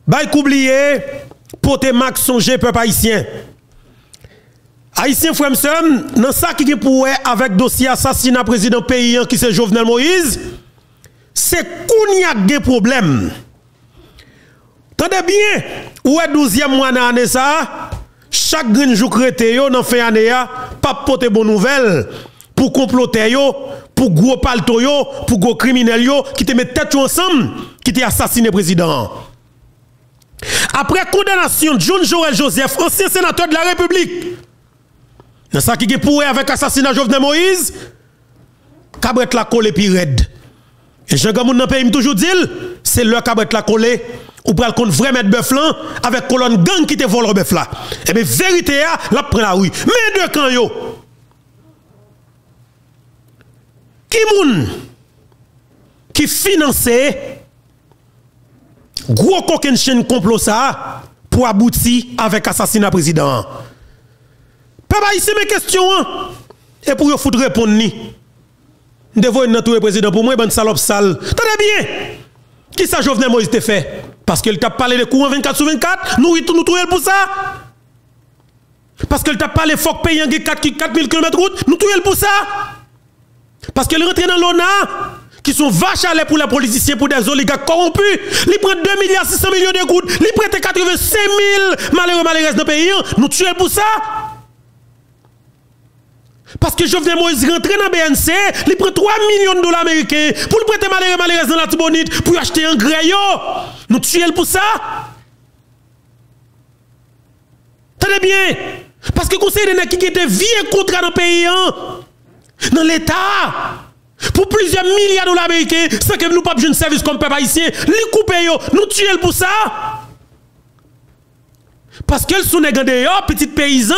Bail oublié, porter max songer peuple haïtien. Haïtien frère m'sem, dans ça qui est pour avec dossier assassinat président pays qui c'est Jovenel Moïse, c'est qu'on y a des problèmes. Tendez bien, ou est 12e mois dans l'année ça, chaque green jour crété yo dans fin année pas porter bonne nouvelle pour comploter yo, pour gros palto yo, pour gros criminels yo qui te mettent tête ensemble, qui te assassiné président. Après condamnation de John Joël Joseph, ancien sénateur de la République, dans ça qui est pour avec assassinat Jovenel Moïse, Cabret la collé pi red. Et Jean Gamoun dans pays toujours dit, c'est le Cabret la collé ou pral kon vrai mettre bœuf là avec colonne gang qui te vole bœuf là. Et bien vérité la prend la rue. Mais de quand yo qui moun qui finançait gros coquin chaîne complot ça pour aboutir avec assassinat président. Papa ici mes questions et pour yo foutre répondre ni. Devons nous tout président pour moi ben salope sale. Tenez bien. Qui ça Jovenel Moïse te fait parce qu'il t'a parlé de courant 24/24, nous trouvons pour ça. Parce qu'il t'a parlé faut payer 4000 km route, nous trouvons pour ça. Parce qu'il rentre dans l'ONA qui sont vaches à lait pour les politiciens, pour des oligarques corrompus. Ils prennent 2,6 milliards de gouttes. Ils prêtent 85 000 malheureux dans le pays. Nous tuons pour ça. Parce que Jovenel Moïse rentre dans BNC, il prend 3 millions de dollars américains pour le prêter malheureux dans la Tibonite pour acheter un gré. Nous tuons pour ça. Tenez bien. Parce que le conseil de qui était vieux contrat dans le pays, dans l'État. Pour plusieurs milliards de dollars américains, sans que nous pas besoin de service comme peuple haïtien, les couper yo, nous tuons pour ça. Parce qu'elles sont des petits paysans.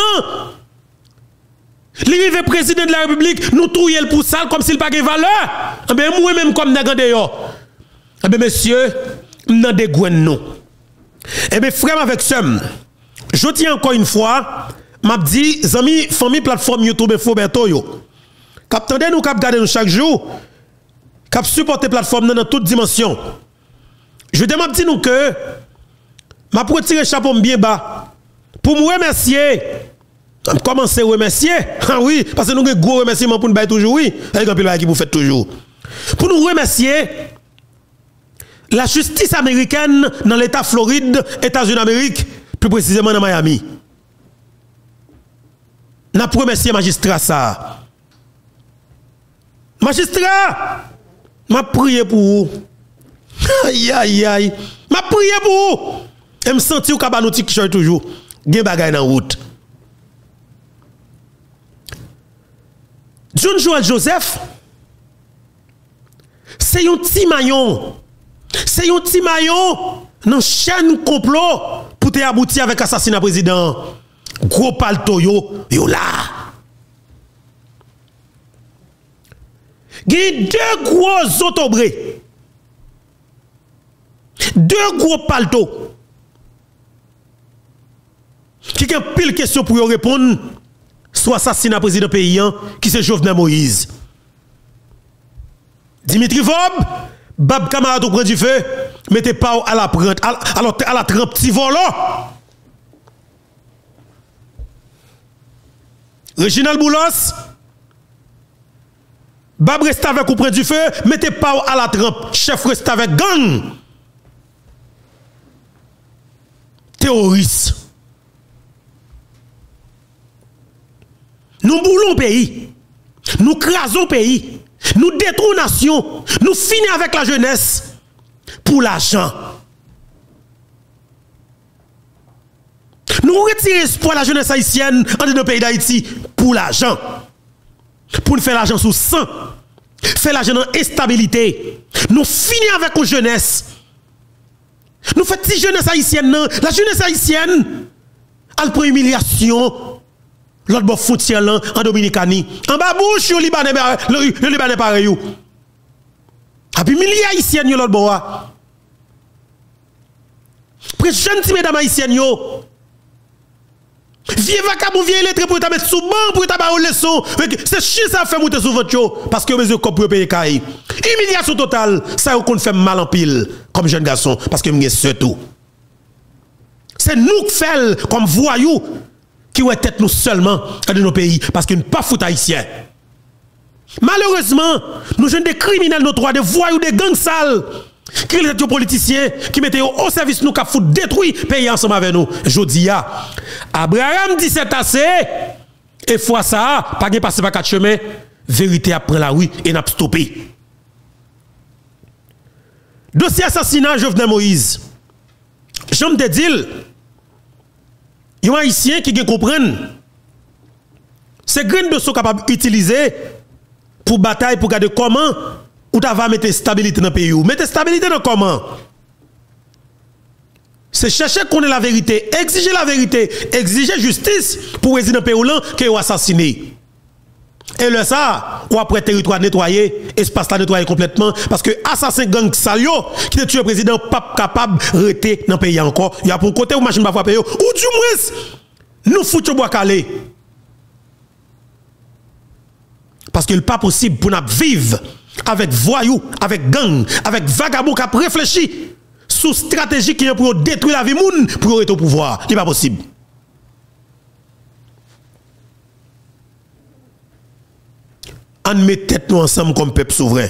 Les président de la République, nous tuons pour ça comme s'il pas de valeur. Mais moi même comme des yo. Eh bien monsieur, nous des nous. Eh bien frère avec somme, je tiens encore une fois, m'a dit amis famille plateforme YouTube Foberto yo. Cap tande nous cap garder nous chaque jour, cap supporter plateforme dans toute dimension. Je demande dit nous que m'a pour tirer chapeau bien bas pour me remercier. Commencer à remercier. Ah oui, parce que nous avons un gros remerciement pour nous bailler toujours oui, avec un pilote qui vous fait toujours. Pour nous remercier la justice américaine dans l'état Floride, États-Unis d'Amérique, plus précisément dans Miami. N'a pas remercié magistrat ça. Magistrat, m'a prié pour vous. Aïe aïe aïe. M'a prié pour vous. Et me senti au cabanouti qui toujours. Gen bagay dans route. John Joël Joseph, c'est un petit maillon. C'est un petit maillon dans chaîne complot pour te aboutir avec assassinat président. Gros palto yo là. Il y a deux gros autobrés. Deux gros paltos. Qui a pile question pour répondre soit assassinat président paysan qui c'est Jovenel Moïse. Dimitri Vob, Bab camarade au prend du feu, mettez pas à la prendre à la trempe petit volant. Reginald Boulos, Bab reste avec au prend du feu, mettez pas à la trempe, chef reste avec gang. Terroriste. Nous boulons pays, nous crasons pays, nous détruisons nation, nous finissons avec la jeunesse pour l'argent. Nous retirons l'espoir de la jeunesse haïtienne en dans le pays d'Haïti pour l'argent. Pour nous faire l'argent sous sang, faire l'argent dans l'instabilité. Nous finissons avec la jeunesse. Nous faisons la jeunesse haïtienne, la jeunesse haïtienne, elle prend humiliation. L'autre bord frontière en Dominicanie. En bas bouche, le Libanais pareil. Et puis, milliers haïtiens, l'autre bord. Presque jeune petit mesdames haïtiennes, vieux vacabou, vieux lettre pour mettre sous banc, pour t'abattre le leçon. C'est chiant ça fait monter sous votre parce que mes copes pour payer caille. Humiliation totale, ça qu'on fait mal en pile, comme jeune garçon, parce que je suis tout. C'est nous qui faisons comme voyous qui ouais tête nous seulement dans nos pays parce que nous pas fout haïtiens. Malheureusement, nous avons des criminels notoires, des voyous, des gangs sales qui sont des politiciens qui mettent au service nous qui foutent détruire le pays ensemble avec nous. Jodi ya Abraham dit c'est assez et fois ça pas de passer par quatre chemins, vérité après la rue et n'a stoppé. Dossier assassinat Jovenel Moïse. J'aime te dire, il y a un haïtien qui comprennent c'est grain de sont capable d'utiliser pour bataille pour garder comment ou tu vas mettre stabilité dans le pays. Mettre stabilité dans comment? C'est chercher qu'on ait la vérité, exiger la vérité, exiger justice pour résider dans le pays qui est assassiné. Et le ça, ou après territoire nettoyé, espace là nettoyé complètement, parce que assassin gang salio qui te tue le président pas capable de rester dans le pays encore. Il y a pour côté ou machine pas frapper ou du moins nous foutons bois calé. Parce qu'il n'est pas possible pour nous vivre avec voyous, avec gang, avec vagabond qui a réfléchi sous stratégie qui est pour détruire la vie moun pour être au pouvoir. Ce n'est pas possible. On met tête nous ensemble comme peuple souverain.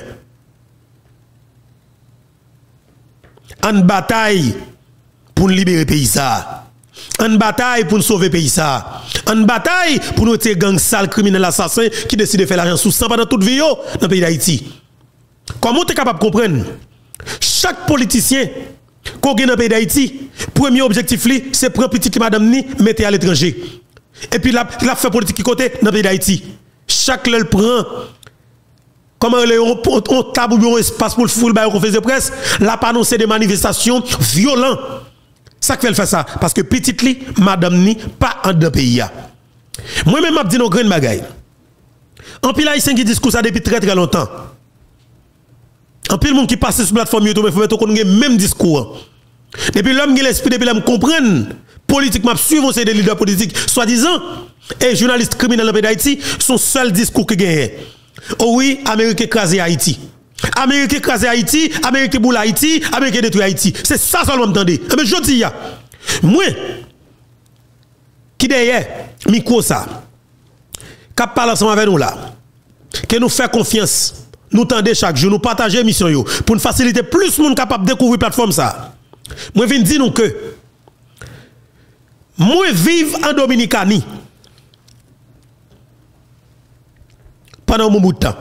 On bataille pour libérer le pays ça. On bataille pour sauver le pays ça. On bataille pour nous tirer gang sale criminel assassin qui décide de faire l'argent sous sang pendant toute vie dans le pays d'Haïti. Comment tu es capable de comprendre? Chaque politicien qu'on gagne dans le pays d'Haïti, premier objectif c'est prendre petite madame ni mettre à l'étranger. Et puis la fait politique qui côté dans le pays d'Haïti. Chaque le prend comment on table ou un espace pour le foule ba conférence de presse, la pas annoncer des manifestations violentes. Ça qui fait faire ça parce que petite li madame ni pas en deux pays. Moi même m'a dit nos graines bagaille. En pile haïtien qui discours ça depuis très très longtemps. En pile monde qui passe sur plateforme YouTube il faut mettre qu'on même discours. Depuis l'homme qui l'esprit depuis l'homme comprendre politiquement suivre ces leaders politiques soi-disant et journalistes criminels dans le pays d'Haïti son seul discours qui gagne. Oh oui, Amérique écrasé Haïti. Amérique écrasé Haïti, Amérique boule Haïti, Amérique détruit Haïti. C'est ça seulement m'entendez. Mais je dis moi qui derrière micro ça cap parle ensemble avec nous là que nous fait confiance, nous tendez chaque jour, nous partager mission yo pour nous faciliter plus monde capable de découvrir plateforme ça. Moi viens dire nous que moi vive en Dominicanie pendant un bout de temps.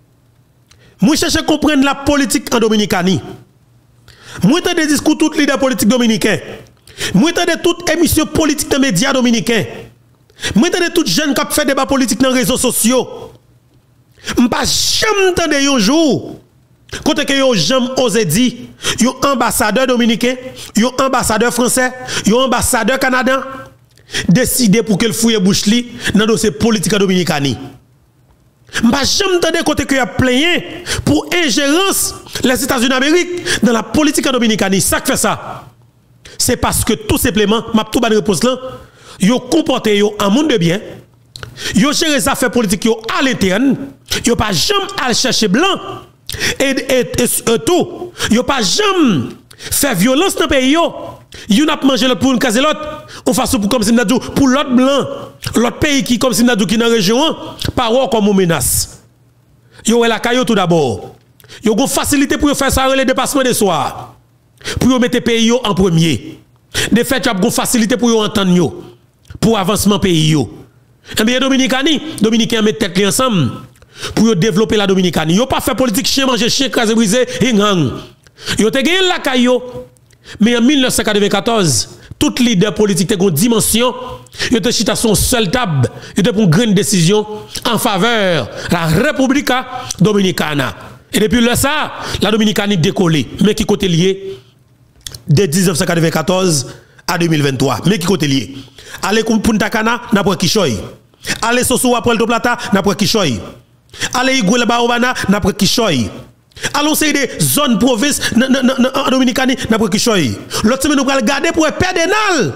Moi cherche à comprendre la politique en Dominicanie. Moi entends des discours tous les leaders politiques dominicains. Moi entends toute émission politique dans les médias dominicains. Moi entends tous jeunes qui fait débat politique dans les réseaux sociaux. M'pas jamais entendu un jour quand que yo jamais osé dire yo ambassadeur dominicain, yo ambassadeur français, yo ambassadeur canadien décider pour qu'elle fouille bouche li dans dossier politique en Dominicanie. M'pas jamais entendu côté que y a plaigné pour ingérence les États-Unis d'Amérique dans la politique en Dominicanie. Ça qui fait ça. C'est parce que tout simplement m'a tout bonne réponse là, yo comporté yo en monde de bien. Yo gère les affaires politiques yo à l'interne, yo pas jamais à chercher blanc et tout, yo pas jamais faire violence dans le pays yo. Yo n'a mangé l'autre pour une case l'autre, on façon pour comme si m'dou pour l'autre blanc, l'autre pays qui comme si m'dou qui dans région, pas comme menace. Yo la caillou tout d'abord. Yo gon facilité pour faire ça les dépassements de soir. Pour yo mettre pays yo en premier. De fait, y a gon facilité pour yo entendre yo pour avancement pays yo. Et bien Dominicains mettent tête ensemble pour développer la Dominicanie. Yo pas fait politique chien manger chien crasé brisé hang. Yo te gagné la caillou. Mais en 1994, tout leader politique te une dimension, yo te chita son seul table, yo te pour une grande décision en faveur de la République Dominicana. Et depuis là ça, la Dominicanie décollé, mais qui côté lié de 1994 à 2023, mais qui côté lié. Allez pour Punta Cana, n'a pas Kishoy. Allez Soso à Puerto Plata, n'a pas Kishoy. Allez Iguela Baobana, n'a pas Kishoy. Allons c'est des zones provinces en Dominicanie, n'a pas Kishoy. L'autre semaine nous allons garder pour pédénal.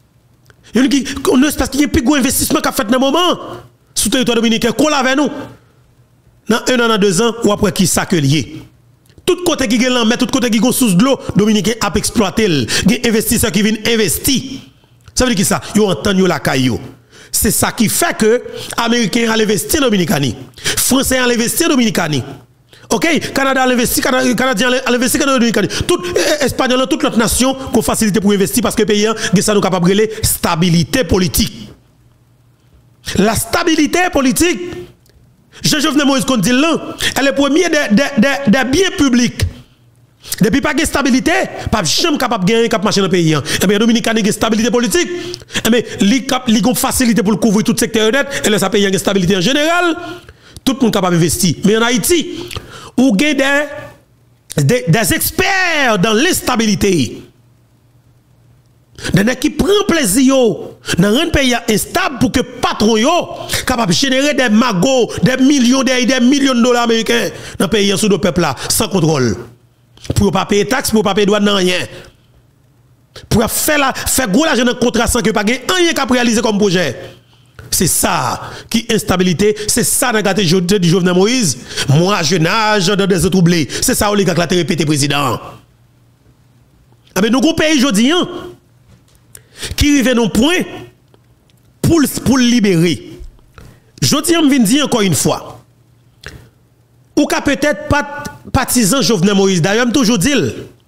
On est parce qu'il y a plus gros investissement qu'a fait dans le moment sous territoire dominicain, qu'on avec nous. Dans 1 an, dans 2 ans, ou après qui ça que lié. Tout côté qui gagne mais tout côté qui gagne sous de l'eau, dominicain a exploité. Il y a investisseurs qui viennent investir Ça veut dire que ça, yo entend yo la caillou. C'est ça qui fait que Américains ont investi en Dominicanie, Français ont investi en Dominicanie. OK, Canada a investi, Canadien a investi en Dominicanie. Tout Espagnol, toute l'autre nation qu'on facilité pour investir parce que le pays a ça nous capable de stabilité politique. La stabilité politique, Jean-Jovenel Moïse qu'on dit là, elle est premier des biens publics. Depuis pas de stabilité, pas jamais capable de gagner cap marché dans le pays. Et bien Dominicain a une stabilité politique. Et bien li gon facilité pour couvrir tout secteur net et là ça pays une stabilité en général, tout le monde capable d'investir. Mais en Haïti, où gagne des experts dans l'instabilité. Des gens qui prennent plaisir dans un pays instable pour que patron yo capable de générer des magots, des millions de dollars américains dans le pays sous le peuple là sans contrôle. Pour ne pas payer taxes, pour ne pas payer droits, non rien. Pour faire gros l'argent dans le contrat sans que pas rien qu'à réaliser comme projet. C'est ça qui instabilité, c'est ça dans la du Jovenel Moïse. Moi, je nage dans des autres oubliés. C'est ça oligarque l'a répété président. Mais nous avons un pays aujourd'hui qui arrive à un point pour le libérer. Je dis, je viens dire encore une fois. Ou qu'à peut-être pas partisan Jovenel Moïse. D'ailleurs, je toujours dit,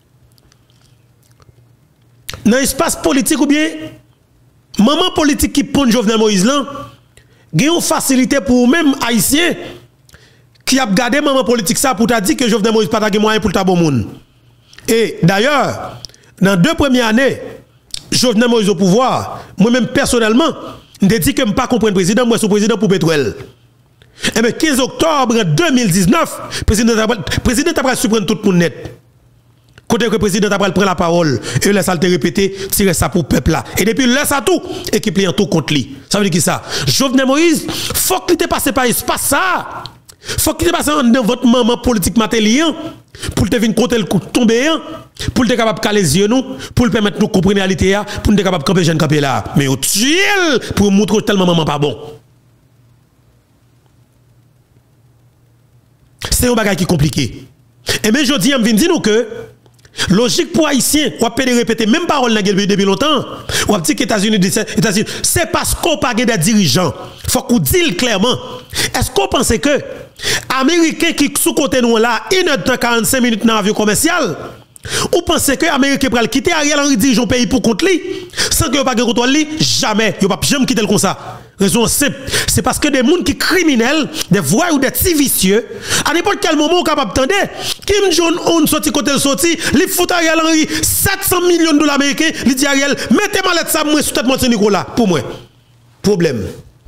dans l'espace politique ou bien, maman politique qui prend Jovenel Moïse là, il y a une facilité pour même Haïtien qui a gardé maman politique ça pour te dire que Jovenel Moïse pas de moyen pour ta bon monde. Et d'ailleurs, dans 2 premières années, Jovenel Moïse au pouvoir, moi-même personnellement, je dis que je ne pas comprendre le président, moi je suis président pour pétrole. Et bien, 15 octobre 2019, le président a pris prendre tout le monde net. Côté que le président a pris prendre la parole, et laisse le répéter, tirer ça pour le peuple là. Et depuis, laisse ça tout, équipe en tout contre lui. Ça veut dire qui ça? Jovenel Moïse, faut qu'il te passe par espace ça. Faut qu'il te passe dans votre maman politique matérielle pour te venir compter le coup tomber, pour te capable de caler les yeux nous, pour le permettre de nous comprendre la réalité, pour nous capable de camper jeune camper là. Mais au tuer pour montrer tellement maman pas bon. C'est un bagage qui est compliqué. Et mais je dis, je dis nous que logique pour Haïtien, on peut répéter même parole depuis longtemps. On dit que États-Unis, c'est parce qu'on pas des dirigeants. Faut qu'on dise clairement. Est-ce qu'on pense que Américains qui sous côté nous là, 1h45 minutes dans l'avion commercial, ou pensez que les Américains pourraient quitter Ariel Henry dirigeant pays pour contre lui sans que vous pas de contrôle lui? Jamais. Vous ne pouvez jamais quitter le comme ça. Raison simple. C'est parce que des gens qui criminels, des voyous ou des petits vicieux, à n'importe quel moment, vous capable d'entendre Kim Jong-un sorti côté le sorti, il fout Ariel Henry 700 millions de dollars américains, il dit Ariel, mettez-moi lettre ça moi sous tête Monte Nicolas. Pour moi. Problème.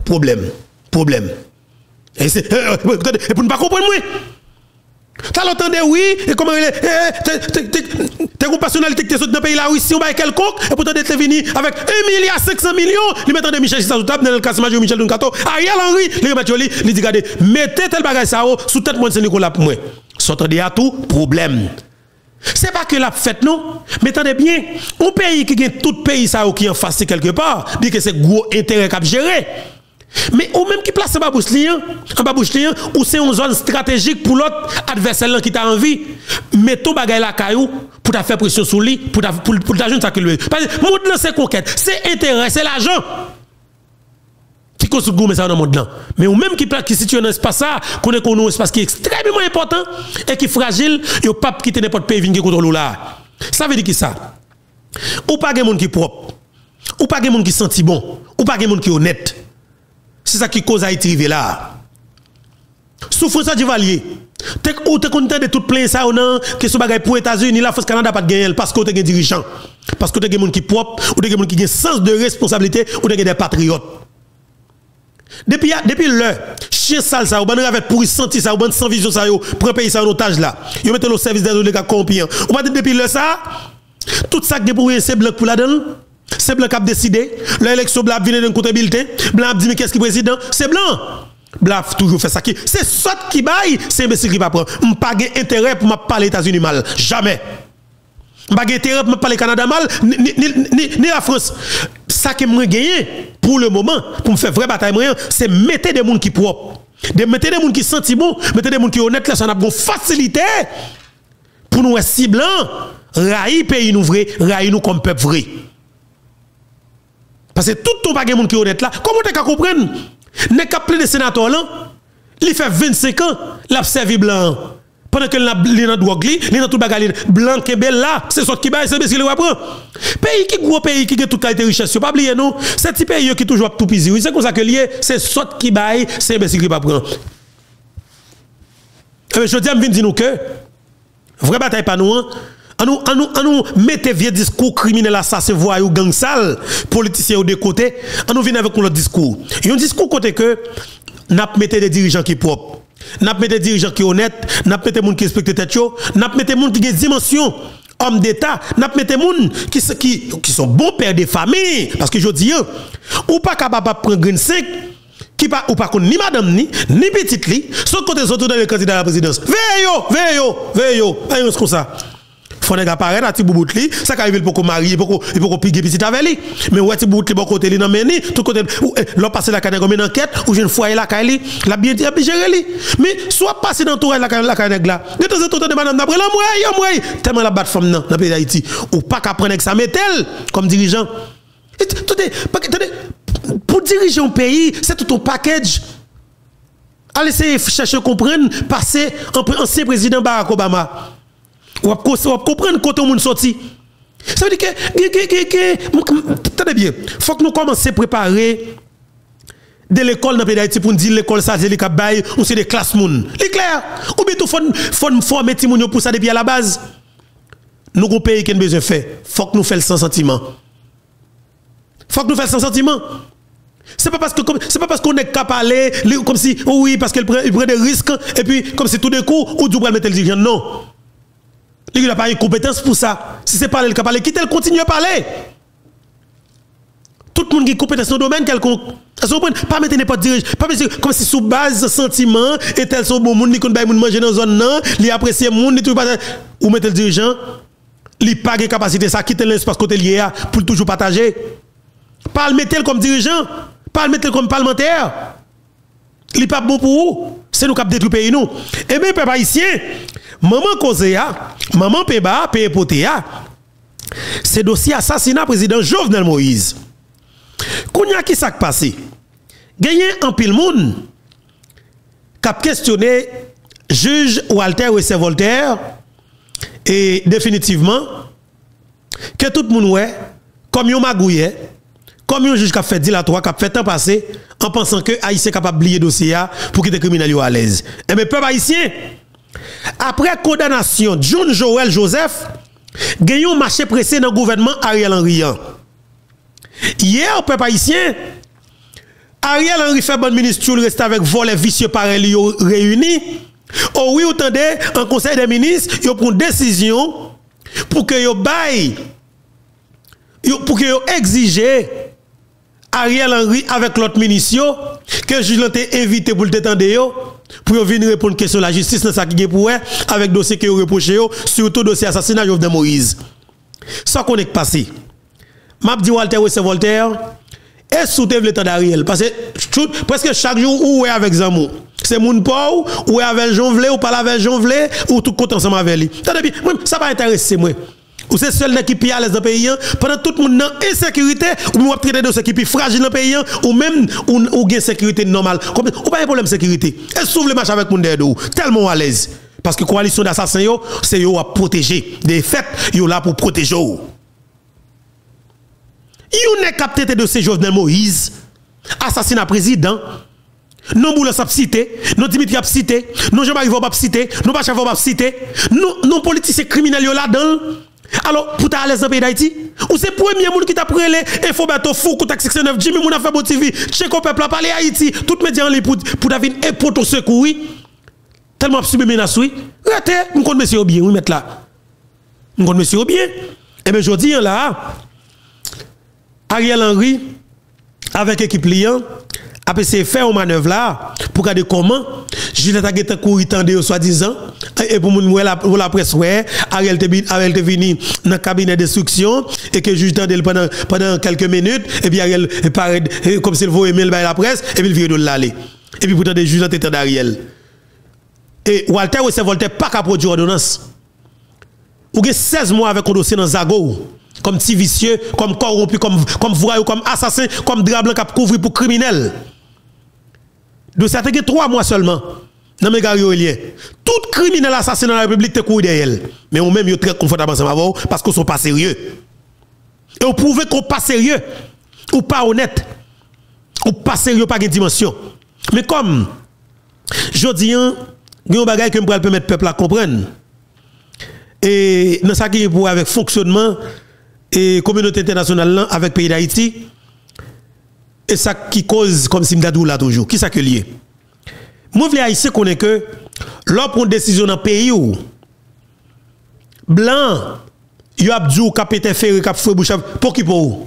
Et pour ne pas comprendre moi. T'as l'entendé oui, et comment il est, t'es une personnalité qui est dans le pays là, oui, si on va quelconque, et pourtant t'es venu avec 1,5 milliard, il met de Michel sous table, dans le cas major Michel Duncato, Ariel Henry, il remet il dit, regardez, mettez tel bagage ça sous tête Monte Nicolas pour moi. S'entendez à tout, problème. C'est pas que la fête non, mais attendez bien, un pays qui gagne tout pays ça qui en face quelque part, dit que c'est gros intérêt qu'à gérer. Mais ou même qui place en babouche ou c'est une zone stratégique pour l'autre adversaire qui t'a envie, mais ton bagay la caillou pour ta faire pression sur lui, pour ta jeune ça que lui. Parce que monde là c'est conquête, c'est intérêt, c'est l'argent. Qui construit gourmet ça dans le monde là. Mais ou même qui situe dans l'espace ça, connaît qu'on un espace qui est extrêmement important et qui est fragile, yo pas quitter n'importe pays qui contrôle là. Ça veut dire qui ça? Ou pas gen monde qui propre, ou pas gen monde qui senti bon, ou pas gen monde qui honnête. C'est ça qui cause Haïti rive là. Souffrance du Valier. Ou te content de tout plein ça ou non que ce bagay pour États-Unis la France Canada pas de gagner parce que tu es dirigeant, parce que tu es monde qui propre, ou tu es monde qui a sens de responsabilité, ou tu es des patriotes. Depuis le chien sale ça ou ban avec pour sentir ça ou ban sans vision ça yo prend pays ça en otage là. Yo mettez le service des oligarques corrompus. Ou pas depuis le ça tout ça qui pour c'est blanc pour la donne. C'est blanc qui a décidé. L'élection blanc vient d'un côté bulletin. Blanc a dit mais qu'est-ce qui est président? C'est blanc. Blanc toujours fait ça. C'est ça qui baille. C'est imbécile qui va prendre. Je n'ai pas intérêt pour me parler États-Unis mal. Jamais. Je n'ai pas intérêt pour me parler Canada mal. Ni la France. Ça que je gagné pour le moment, pour me faire vraie bataille, c'est mettre des gens qui propres. Mettre des gens qui sentent bon. Mettre des gens qui honnêtes. Là, ça a une facilité pour nous être si blancs. Raï pays nous vrai. Raï nous comme peuple vrai. Parce que tout ton pas de monde qui est honnête là. Comment tu comprendre? N'est qu'à plein de sénateurs là, il fait 25 ans, l'a servi blanc. Pendant que il dans drogue, il dans tout bagarre blanc qui belle là, c'est ça qui bail, c'est ce qu'il va prendre. Pays qui gros pays qui a toute qualité richesse, pas oublier non, c'est petit pays qui toujours tout pisi. C'est comme ça que lié, c'est ça qui bail, c'est imbécile qui va prendre. Je dis à me dire nous que vraie bataille pas nous. On nous mettez vieux discours criminel assassin voyou gang sale politiciens au de côté, on nous vient avec notre discours. Un discours côté que n'a mettez des dirigeants qui propres. N'a pas des dirigeants qui honnêtes, n'a pas des gens qui respectent tête chaud, n'a pas des gens qui ont des dimensions, hommes d'État, n'a pas des gens qui sont bons pères de famille. Parce que je dis, ou pas capable de prendre une 5, qui pas ou pas ni madame ni petite li, sauf côté surtout dans le candidat à la présidence. Veillez, c'est comme ça. Faut nèg apparaître à ti boubout li, ça ka arrive pour qu'on marie, pour qu'on pigue petit avec lui. Mais ouais ti boubout li bon côté li nan meni, tout côté l'on passer la canne comme une enquête ou jeune foyer la caille li, la bien gérer li. Mais soit passer dans tout la caille nèg là. De temps en temps madame d'après la moi tellement la bat femme dans pays d'Haïti ou pas qu'à prendre ça metel comme dirigeant. Pour diriger un pays, c'est tout un package. Allez essayer chercher comprendre passer ancien président Barack Obama. Ou comprendre quand on sorti. Ça veut dire que attendez bien, faut que nous commencer à préparer de l'école dans le pays d'Haïti pour nous dire l'école ça c'est les cabaye ou c'est des classes moun. C'est clair. Ou bien tout faut former ti moun pour ça depuis à la base. Nous avons pays qui a besoin de faire. Faut que nous fassions sans sentiment. Faut que nous fassions sans sentiment. C'est pas parce qu'on est capable comme si oui parce qu'il prend des risques et puis comme si tout d'un coup ou du mettre le dirigeant non. Il n'a pas une compétence pour ça. Si c'est pas le capable quitte, elle continue à parler. Tout le monde qui a une compétence dans le domaine quelconque. Pas mettre n'importe dirigeant, pas mettre comme si sous base sentiment et tel son bon monde qui connaît moun manger dans zone non, li apprécier moun ni tout pas ou mettre le dirigeant, li pas de capacité ça quitter l'espace côté lié pour toujours partager. Pas le mettre comme dirigeant, pas le mettre comme parlementaire. Li pas bon pour vous, c'est nous qui détruit pays nous. Et bien peuple haïtien, maman Kozea, maman Peba, Pépotea, c'est dossier assassinat président Jovenel Moïse. Kounya qui s'est passé? Gagné en pile monde qui a questionné juge Walter Wessé-Voltaire et définitivement que tout le monde ouais comme yon magouye comme un juge qui a fait dilatoire, qui a fait temps passé en pensant que Haïtien est capable d'oublier le dossier pour qu'il ait criminel à l'aise. Et bien, peuple haïtien, après condamnation de John Joël Joseph, il y a un marché pressé dans le gouvernement Ariel Henry. Hier, peuple haïtien, Ariel Henry fait bon ministre, il reste avec volet vicieux par réunis. Oh oui, attendez, en conseil des ministres, il prend une décision pour que yo bail, pour que yo exige Ariel Henry avec l'autre ministre que le juge l'ont invité pour le détendre pour venir répondre à la question de la justice dans ça qui est pour avec dossier que reproché surtout dossier assassinat Jovenel Moïse. Ça qu'on est passé. M'a dit Walter Wessé-Voltaire et soutenu le temps d'Ariel parce que presque chaque jour ou est avec Zamou. C'est moun pou ou est avec Jonvlé ou pas avec Jonvlé ou tout côté ensemble avec lui. Ça va intéresser moi. Ou c'est seul qui est à l'aise dans le pays, pendant tout le monde dans insécurité, ou nous traiter de ce qui est fragile dans le pays, ou même ou gain sécurité normale. Ou pas un problème de sécurité. Et s'ouvre le match avec moun dedans, tellement à l'aise. Parce que la coalition d'assassins, c'est yo à protéger. Des faits, yo là pour protéger. Yo n'est capté de ce Jovenel Moïse, assassinat président. Non Boulos a cité, non Dimitri a cité, non Jean-Marie Vaub a cité, non Bachar Vaub a cité, non politiciens criminels là-dedans. Alors, pour ta à l'aise dans le pays d'Haïti, ou c'est le premier monde qui t'a pris les Infobato Fou, Koutak 69, Jimmy Mouna fait beau TV, Check au peuple, parler Haïti, tout le média en ligne pour David et pour ton secours, oui. Tellement subi menace, oui. Regardez, nous compte monsieur bien, oui, mettre là. Nous compte monsieur bien. Et bien, je dis là, Ariel Henry, avec l'équipe Lian, a essayé de faire une manœuvre là, pour regarder comment, Juliette a été couru tendé soi-disant, et pour la presse, Ariel te venu dans le cabinet d'instruction, et que juge tendé pendant quelques minutes, et puis Ariel paraît comme s'il voulait aimer la presse, et puis il vient de l'aller. Et puis pourtant, des juges ont été d'Ariel. Et Walter Wessé-Voltaire pas qu'à produire ordonnance. Ou 16 mois avec un dossier dans Zago. comme petit vicieux, comme corrompu, comme voyou, comme assassin, comme drap blanc qui a couvert pour criminel. Donc ça fait 3 mois seulement. Dans mes gars, tout criminel assassin dans la République te couru derrière. Mais ou même yo très confortable ensemble avec parce qu'on sont pas sérieux. Et vous prouvez qu'on pas sérieux ou pas honnête. Ou pas sérieux pas de dimension. Mais comme je dis il y a un bagage que me permettre le peuple à comprendre. Et dans ça qui est pour avec fonctionnement et communauté internationale là, avec pays d'Haïti et ça qui cause comme si m'dadou là toujours qui ça que lié. Moi vle haïtien connaît que l'on prend décision dans pays où blanc yo a dit cap interférer cap fouet bouche pour qui pour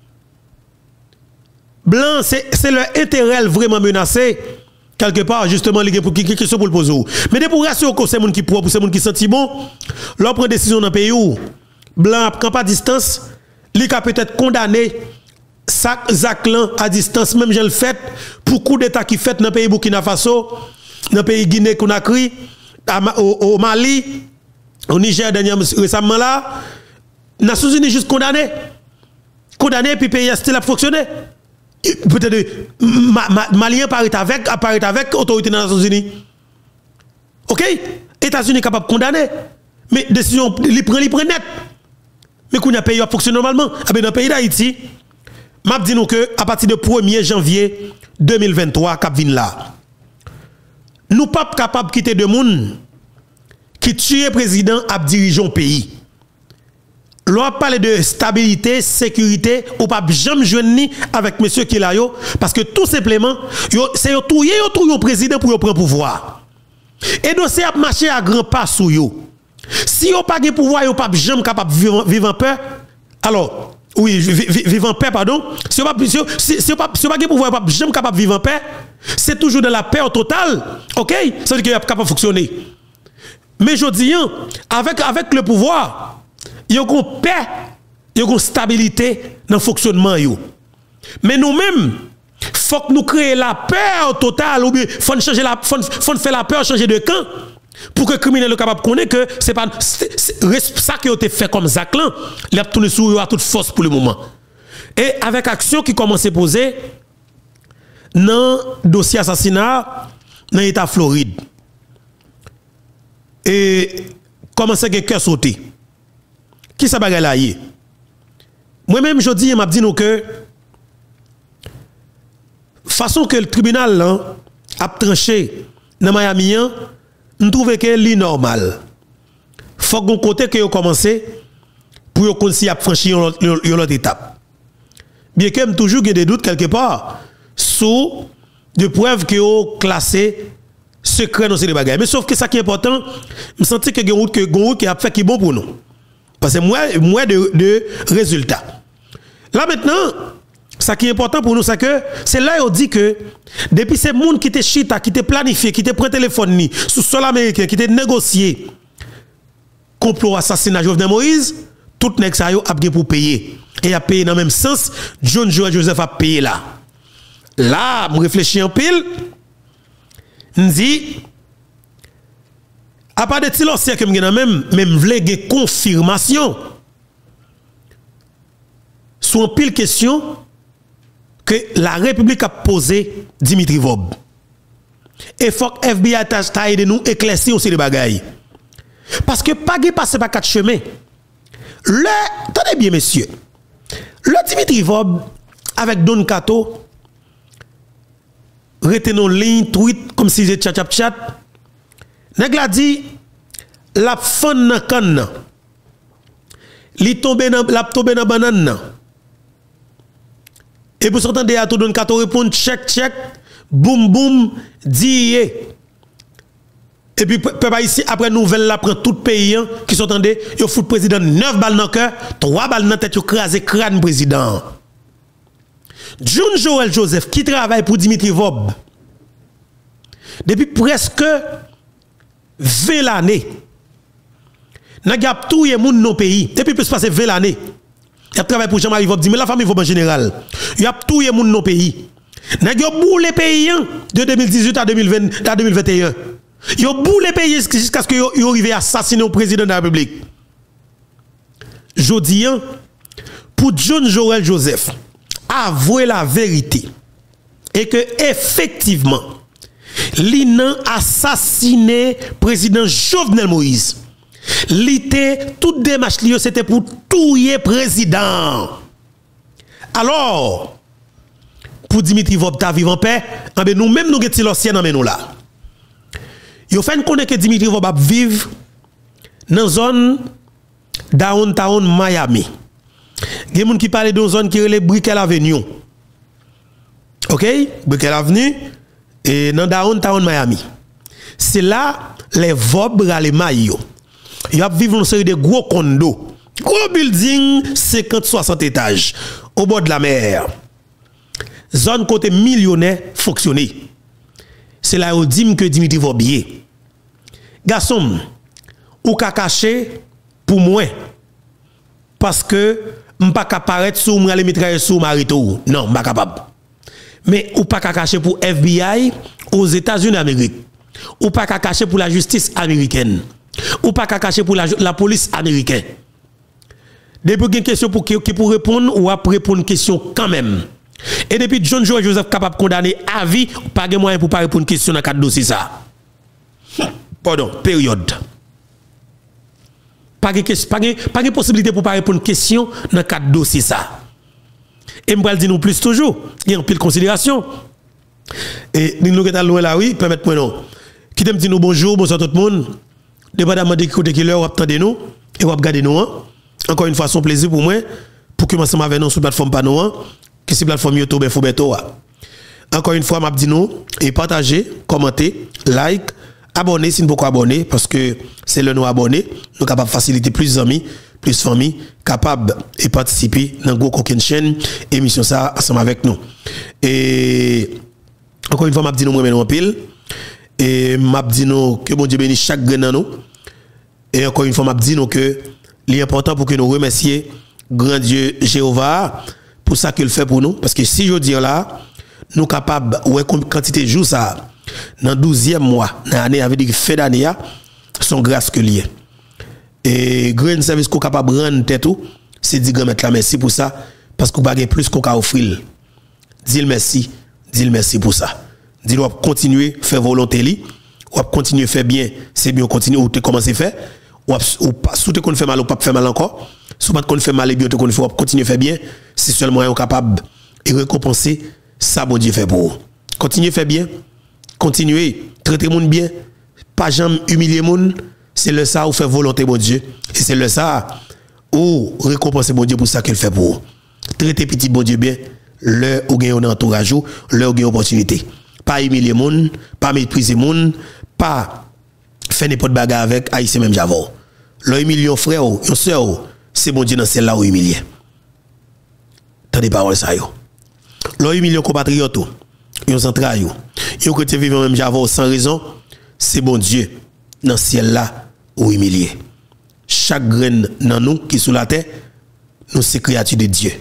blanc c'est leur intérêt vraiment menacé quelque part justement les pour qui question pour le poser. Mais de pour rassurer que c'est monde qui pour c'est monde qui senti bon, l'on prend décision dans pays où blanc camp à distance, li ka peut-être condamné Zaklan à distance même j'ai le fait pour coup d'état qui fait dans pays Burkina Faso, dans pays Guinée Conakry, au Mali, au Niger dernièrement récemment là, Nations Unies juste condamné puis pays a still a fonctionné. Peut-être Malien apparaît avec autorité des Nations Unies. OK? États-Unis capable de condamner. Mais décision li prend net. Mais qu'on a pays a fonctionné normalement. Dans le pays d'Haïti, m'a dit nous que à partir du 1er janvier 2023 cap vinn là. Nous pas capable de quitter de monde qui tue président à diriger un pays. L'on parle de stabilité, sécurité, ou pas jamais joindre avec monsieur qui là yo parce que tout simplement c'est yo touyer président pour prendre pouvoir. Et donc c'est à marcher à grand pas sous yo. Si yo pas de pouvoir, yo pas jamais capable vivre en paix. Alors, oui, vivre en paix pardon. Si yo pas de pouvoir, pas jamais capable vivre en paix, c'est toujours dans la paix totale. OK? Ça veut dire qu'il est capable de fonctionner. Mais je dis avec le pouvoir il y a une paix, il y a une stabilité dans le fonctionnement. Mais nous-mêmes, il faut que nous créions la peur totale, ou bien il faut faire la peur, changer de camp, pour que le criminel soit capable de connaître que c'est pas ça qui a été fait comme Zaklan, il a tourné sur à toute force pour le moment. Et avec action qui commence à poser dans le dossier assassinat dans l'État Floride. Et commence à cœur sauter. Qui ça bagay là yé? Moi-même, je dis, m'a dit nous que façon que le tribunal là, a tranché dans Miami, je trouve que c'est normal. Faut qu'on côté que vous commencé pour qu'on s'y a franchi une autre étape. Bien que j'ai toujours des doutes quelque part sur des preuves que vous classé secret dans ces bagages. Mais sauf que ça qui est important, je sens que Gonroute qui a fait qui est bon pour nous. Parce que moi de résultats. Là maintenant, ça qui est important pour nous, c'est que c'est là où on dit que depuis ces gens qui étaient chita, qui étaient planifiés, qui étaient pris téléphone sous sol américain, qui étaient négociés, complot assassinat Jovenel Moïse, tout nèg sa yo a bien pour payer. Et a payé dans le même sens, John Joel Joseph a payé là. Là, je réfléchis en pile, je dis, à part de Tilossia que même vle gen confirmation sur une pile question que la République a posé Dimitri Vob. Et faut que FBI t'a aidé nous éclaircir aussi les bagailles. Parce que pas passer par 4 chemins. Tenez bien messieurs. Le Dimitri Vob avec Don Kato retenons ligne tweet comme si c'était chat. Nèg la dit la fan nan kan nan. Li tombe nan banane nan. Et pour s'entendre à tout Don Kato répondre check boum boum dit. Et puis peuple ici après nouvelle la prend tout pays qui s'entendait yo fout président 9 balles dans cœur, 3 balles dans tête yo crasé crâne président. John Joel Joseph qui travaille pour Dimitri Vob depuis presque 20 l'année. N'a gap tout y moun non pays depuis plus passer 20 l'année. Il a travaillé pour Jean-Marie Vob, mais la famille Vob en général. Il a tout y moun non pays. N'a gap boule pays de 2018 à 2021. Il a boule pays jusqu'à ce que il arrive à assassiner le président de la République. Jodi pour John Joël Joseph avouer la vérité et que effectivement l'INA assassiné président Jovenel Moïse. L'ité toute démarche li c'était pour tuer président. Alors pour Dimitri Vob ta vivre en paix, nous même nous geti l'ancien dans nous là. Yo fait connaître que Dimitri Vob va vivre dans zone downtown Miami. Il y a des gens qui parlent de zone qui est Brickell Avenue. OK? Brickell Avenue et dans downtown Miami. C'est là les Vob les maillots. Ils vivent dans une série de gros condos. Gros building 50-60 étages au bord de la mer. Zone côté millionnaire fonctionner. C'est là où dit que Dimitri Vobier. Garçon, ou ka caché pour moi parce que m'pas ka paraître sous m'aller mitrailler sous marito. Non, m'pas capable. Mais ou pas ka caché pour FBI aux États-Unis d'Amérique. Ou pas ka caché pour la justice américaine. Ou pas ka caché pour la police américaine. Depuis qu'il y a une question pour répondre ou après répondre une question quand même. Et depuis John Joël Joseph capable de condamner à vie, pas de moyen pour pas répondre une question dans le cadre de dossier ça. Pardon, période. Pas de possibilité pour pas répondre une question dans le cadre de dossier ça. Et je vais dire nous plus toujours, il y a une pile considération. Et nous sommes loin là, oui, permettez-moi non. Qui t'aime dire nous bonjour, bonsoir tout le monde. Dépendamment de côté qui l'heure, vous attendez nous et vous regardez nous. Encore une fois, c'est un plaisir pour moi pour que ensemble avec nous sur la plateforme Pano, qui c'est la plateforme YouTube Infobeto. Encore une fois, m'a dit nous et partagez, commentez, like, abonnez si vous pouvez abonner parce que c'est le nous abonner, nous capable faciliter plus d'amis, plus de familles capables de participer dans gros coquin chaîne émission ça ensemble avec nous. Et encore une fois, m'a dit nous moi en pile et m'a dit nous que bon Dieu bénisse chaque grain dans nous. Et encore une fois, m'a dit nous que l'important pour que nous remercions grand Dieu Jéhovah pour ça qu'il fait pour nous. Parce que si je dis là, nous sommes capables, ouais, quantité de jours ça, dans 12e mois, dans l'année, avec des faits d'année, sont grâce que lié. Et grand service qu'on est capable de rendre tête, c'est de dire la merci pour ça, parce qu'on a plus qu'on a offrir. Dis merci pour ça. Dis-le, continuer à faire volonté, ou continuer à faire bien, c'est bien, continuer ou commencer à faire. Ou pas sous qu'on fait mal ou pas faire mal encore sous pas qu'on fait mal et bien qu'on fait continuer faire bien c'est seulement on capable de récompenser ça bon Dieu fait pour vous. Continuez faire bien, continuez traiter monde bien, pas jamais humilier monde, c'est le ça ou faire volonté bon Dieu et c'est le ça ou récompenser bon Dieu pour ça qu'il fait pour vous. Traiter petit bon Dieu bien, le ou gagne un entourage ou le ou gagne opportunité, pas humilier monde, pas mépriser monde, pas fait n'importe bagarre avec haïtien même j'avou. Le humilion frère ou sœur c'est bon Dieu dans celle là ou humilié. Tendez parole ça yo. Le humilion compatriote yo central yo côté vivant même j'avou sans raison, c'est bon Dieu dans ciel là ou humilié. Chaque graine dans nous qui sous la terre, nous c'est créature de Dieu.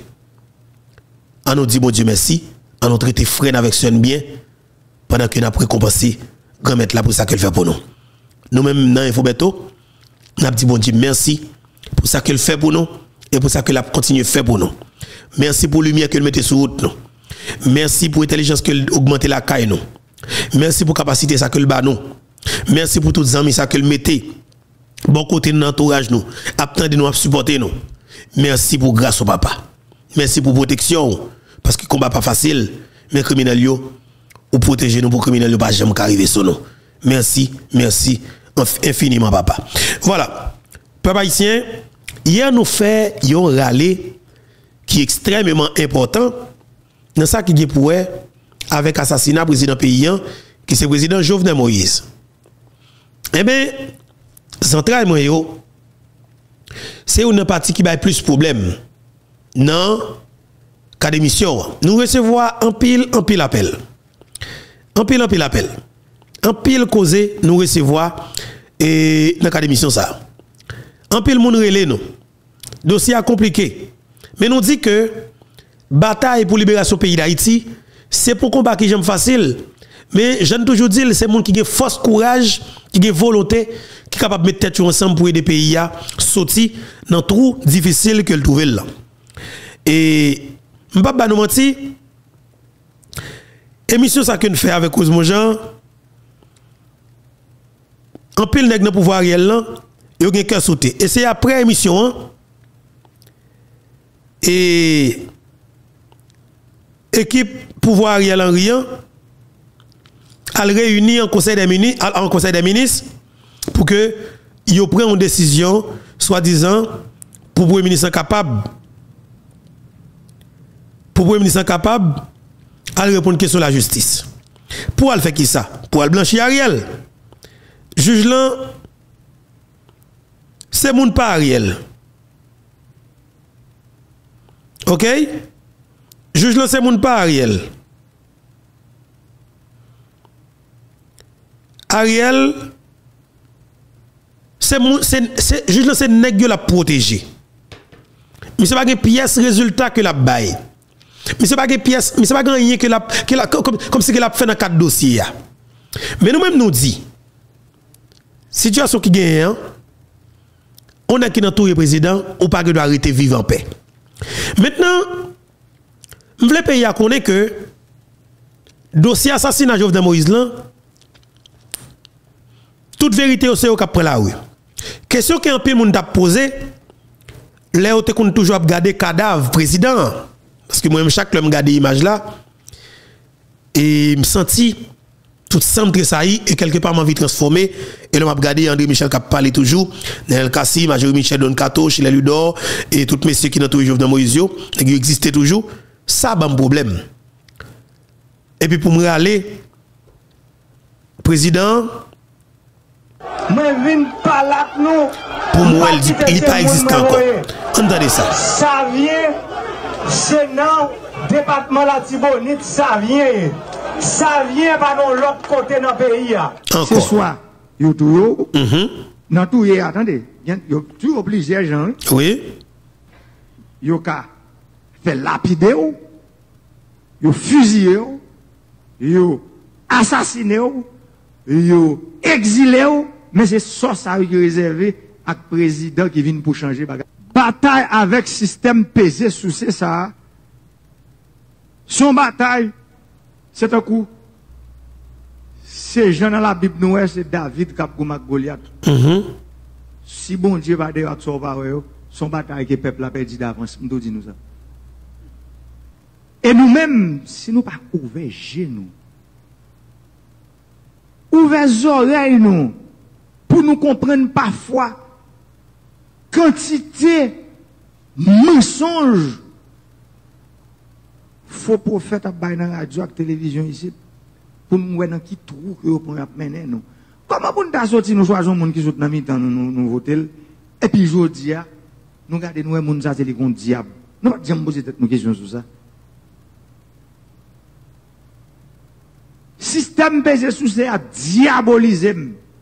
On nous dit bon Dieu merci, on nous traiter frère avec son bien pendant que nous avons récompensé grand maître là pour ça qu'elle fait pour nous. Nous-mêmes, dans Infobeto, nous avons dit bon Dieu merci pour ça qu'elle fait pour nous et pour ça qu'elle a continué à faire pour nous. Merci pour la lumière qu'elle mettait sur route nous. Merci pour l'intelligence qu'elle augmentait la caille nous. Merci pour la capacité ça qu'elle bat nous. Merci pour toutes les amis ça qu'elle mettait. Bon côté de l'entourage nous. Attendez nous à supporter nous. Merci pour grâce au papa. Merci pour protection. Parce que le combat pas facile. Mais criminels yo, ou protéger nous pour criminels yo pas jamais arriver sur nous. Merci infiniment papa. Voilà. Papa haïtien, hier nous fait un rallye qui est extrêmement important dans ça qui est pour avec assassinat président paysan qui c'est président Jovenel Moïse. Eh bien, centralement yo c'est une partie qui a plus de problème. Non, cas d'émission, nous recevons un pile appel. En pile appel. En pile causé nous recevons et dans la émission ça. En pile moun relé nous. Dossier compliqué. Mais nous dit que bataille pour libération pays d'Haïti, c'est pour combat qui j'aime facile. Mais j'aime toujours dire c'est moun qui a force courage, qui a volonté, qui est capable de mettre tête ensemble pour aider pays à sortir dans trou difficile que le trouver là. Et m'pa nous menti. Émission ça que nous fait avec Cosmo Jean. En pile nèg dans pouvoir Ariel là, yo gen cœur sauté. Et c'est après émission hein, et équipe pouvoir Ariel Henry a réuni en conseil des ministres pour que yo prenne une décision soi-disant pour le ministre capable à répondre question de la justice. Pour elle faire qui ça? Pour elle blanchir Ariel. Juge là, c'est moun pas Ariel. OK? Juge là, c'est moun pas Ariel. Ariel, juge là, c'est nèg la protéger. Mais c'est pas une pièce résultat que la baille. Mais c'est pas une pièce, mais c'est pas rien que la comme si qu'elle a fait dans quatre dossiers. Mais nous-mêmes nous dit situation qui gagne, on a qui dans tout le président, ou pas que doit arrêter vivre en paix. Maintenant, je veux payer à connaître que dossier assassinat Jovenel Moïse là, toute vérité au CO cap prend la rue. Question qu'un peu monde t'a posé, là où tu qu'on toujours regarder cadavre président parce que moi même chaque fois me regarder image là et me senti tout semble tressailli et quelque part m'a vie transformé et là m'a regardé André Michel qui parlé toujours Nel Kassi, Major Michel Don Cato, Chile Ludor et tous messieurs qui dans tout Jovenel Moïse qui existaient toujours, ça ban problème. Et puis pour me aller président pour moi il n'est pas existant encore. Entendez ça. Ça vient c'est dans département la Tibonite, ça vient par l'autre côté dans le pays. Ce soir, yo tout dans tout attendez, yo tout plusieurs gens. Oui. Yo ka fait lapider yo fusiller yo assassiner yo exiler mais c'est ça qui est réservé à président qui vient pour changer bagage. Bataille avec système pesé sous ça. Son bataille c'est un coup. C'est Jean dans la Bible noire, c'est David qui a combattu Goliath. Si bon Dieu va dire son bataille que le peuple a perdu d'avance, nous disons ça. Et nous-mêmes, si nous pas ouvert genoux, ouvert les oreilles nous, pour nous comprendre parfois quantité mensonge faux prophète à bailler dans la radio et la télévision ici pour nous voir dans qui trou que pour mener nous. Comment pour nous sortir nous choisissons monde qui sont dans mi-temps nous voter et puis jodi a nous garder nous monde ça c'est les contre diable. Nous pas jamais poser tête nous question sur ça. Système pesé sous ça a diabolisé.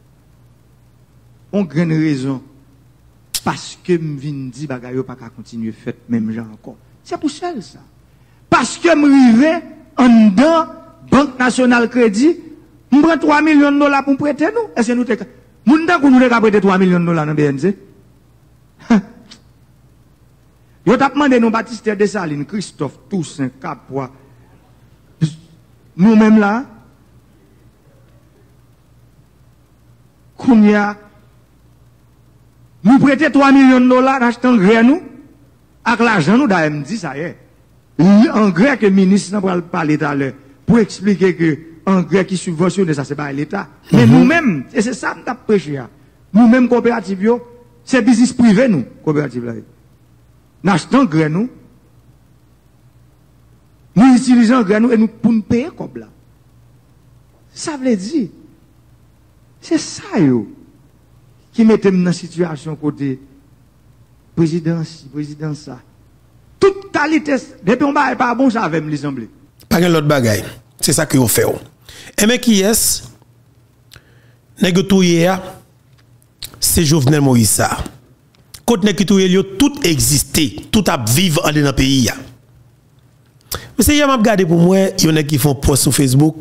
On grande raison parce que me vinn di bagay yo pas continuer fait même genre encore. C'est pour ça. Parce que m'rivé en dedans Banque Nationale Crédit, me prend 3 millions de dollars pour prêter nous. Est-ce que nous te moun dan nous ka prêter 3 millions de dollars dans BNZ? Yo t'a demandé nous Baptiste Dessalines, Christophe Toussaint Capois. Nous même là Kounia nous prêter 3 millions de dollars achetant gré nous avec l'argent nous d'AMD ça y est. Engrais que le ministre n'a pas parlé tout à l'heure pour expliquer que engrais qui subventionne ça c'est pas l'État. Mais nous-mêmes, et c'est ça que nous avons prêché. Nous-mêmes coopératives, c'est business privé nous, coopérative là. Nous achetons engrais nous, nous utilisons engrais nous et nous pour nous payer comme là. Ça veut dire, c'est ça yo qui mettait dans la situation côté président ça. Toute qualité, depuis on va pas bon, ça avait me semblé. Pas l'autre bagaille. C'est ça que vous faites. Et mais qui est-ce? C'est Jovenel Moïse. Quand nèg qui touye tout existé, tout a vivre dans le pays. Mais c'est m'a regardé pour moi, il y en a qui font post sur Facebook.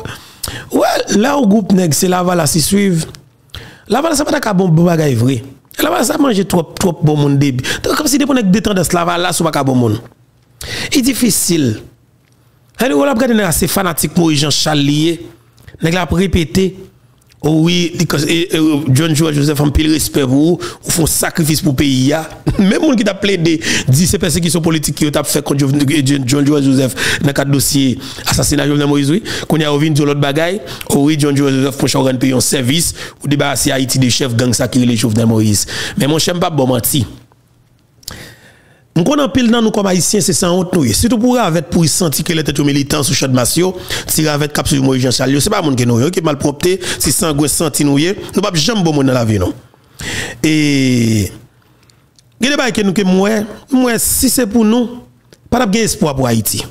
Ouais, là au groupe nèg c'est Laval à s'y suivre. Laval ça pas ka bon bagaille vrai. Là ça mange trop bon monde début. Comme si dépend de tendance là sous pas bon monde. C'est difficile. Elle on a regardé assez fanatique Moïse Jean Charles lié. Nèg la répéter oh oui, John Joel Joseph en pile respect pour ou font sacrifice pour pays même monde qui t'a plaidé dit c'est persécution politique qui t'a fait contre John Joel Joseph dans cadre dossier assassinat Jovenel Moïse oui qu'on y a revenu sur l'autre bagaille oh oui John Joel Joseph pour rendre pays en service ou débarrasser Haïti des chefs gang ça qui les Jovenel Moïse mais mon cher pas bon menti nous connaissons pile dans nous comme haïtiens c'est sans honte nous surtout pour avec pour sentir que les têtes militants sous chad Massio tirer avec cap sur Moïse Jean Charles c'est pas monde que nous qui mal propté c'est sangouin senti nous pas jamais bon monde dans la vie non et il y a des que nous que moi si c'est pour nous pas de espoir pour Haïti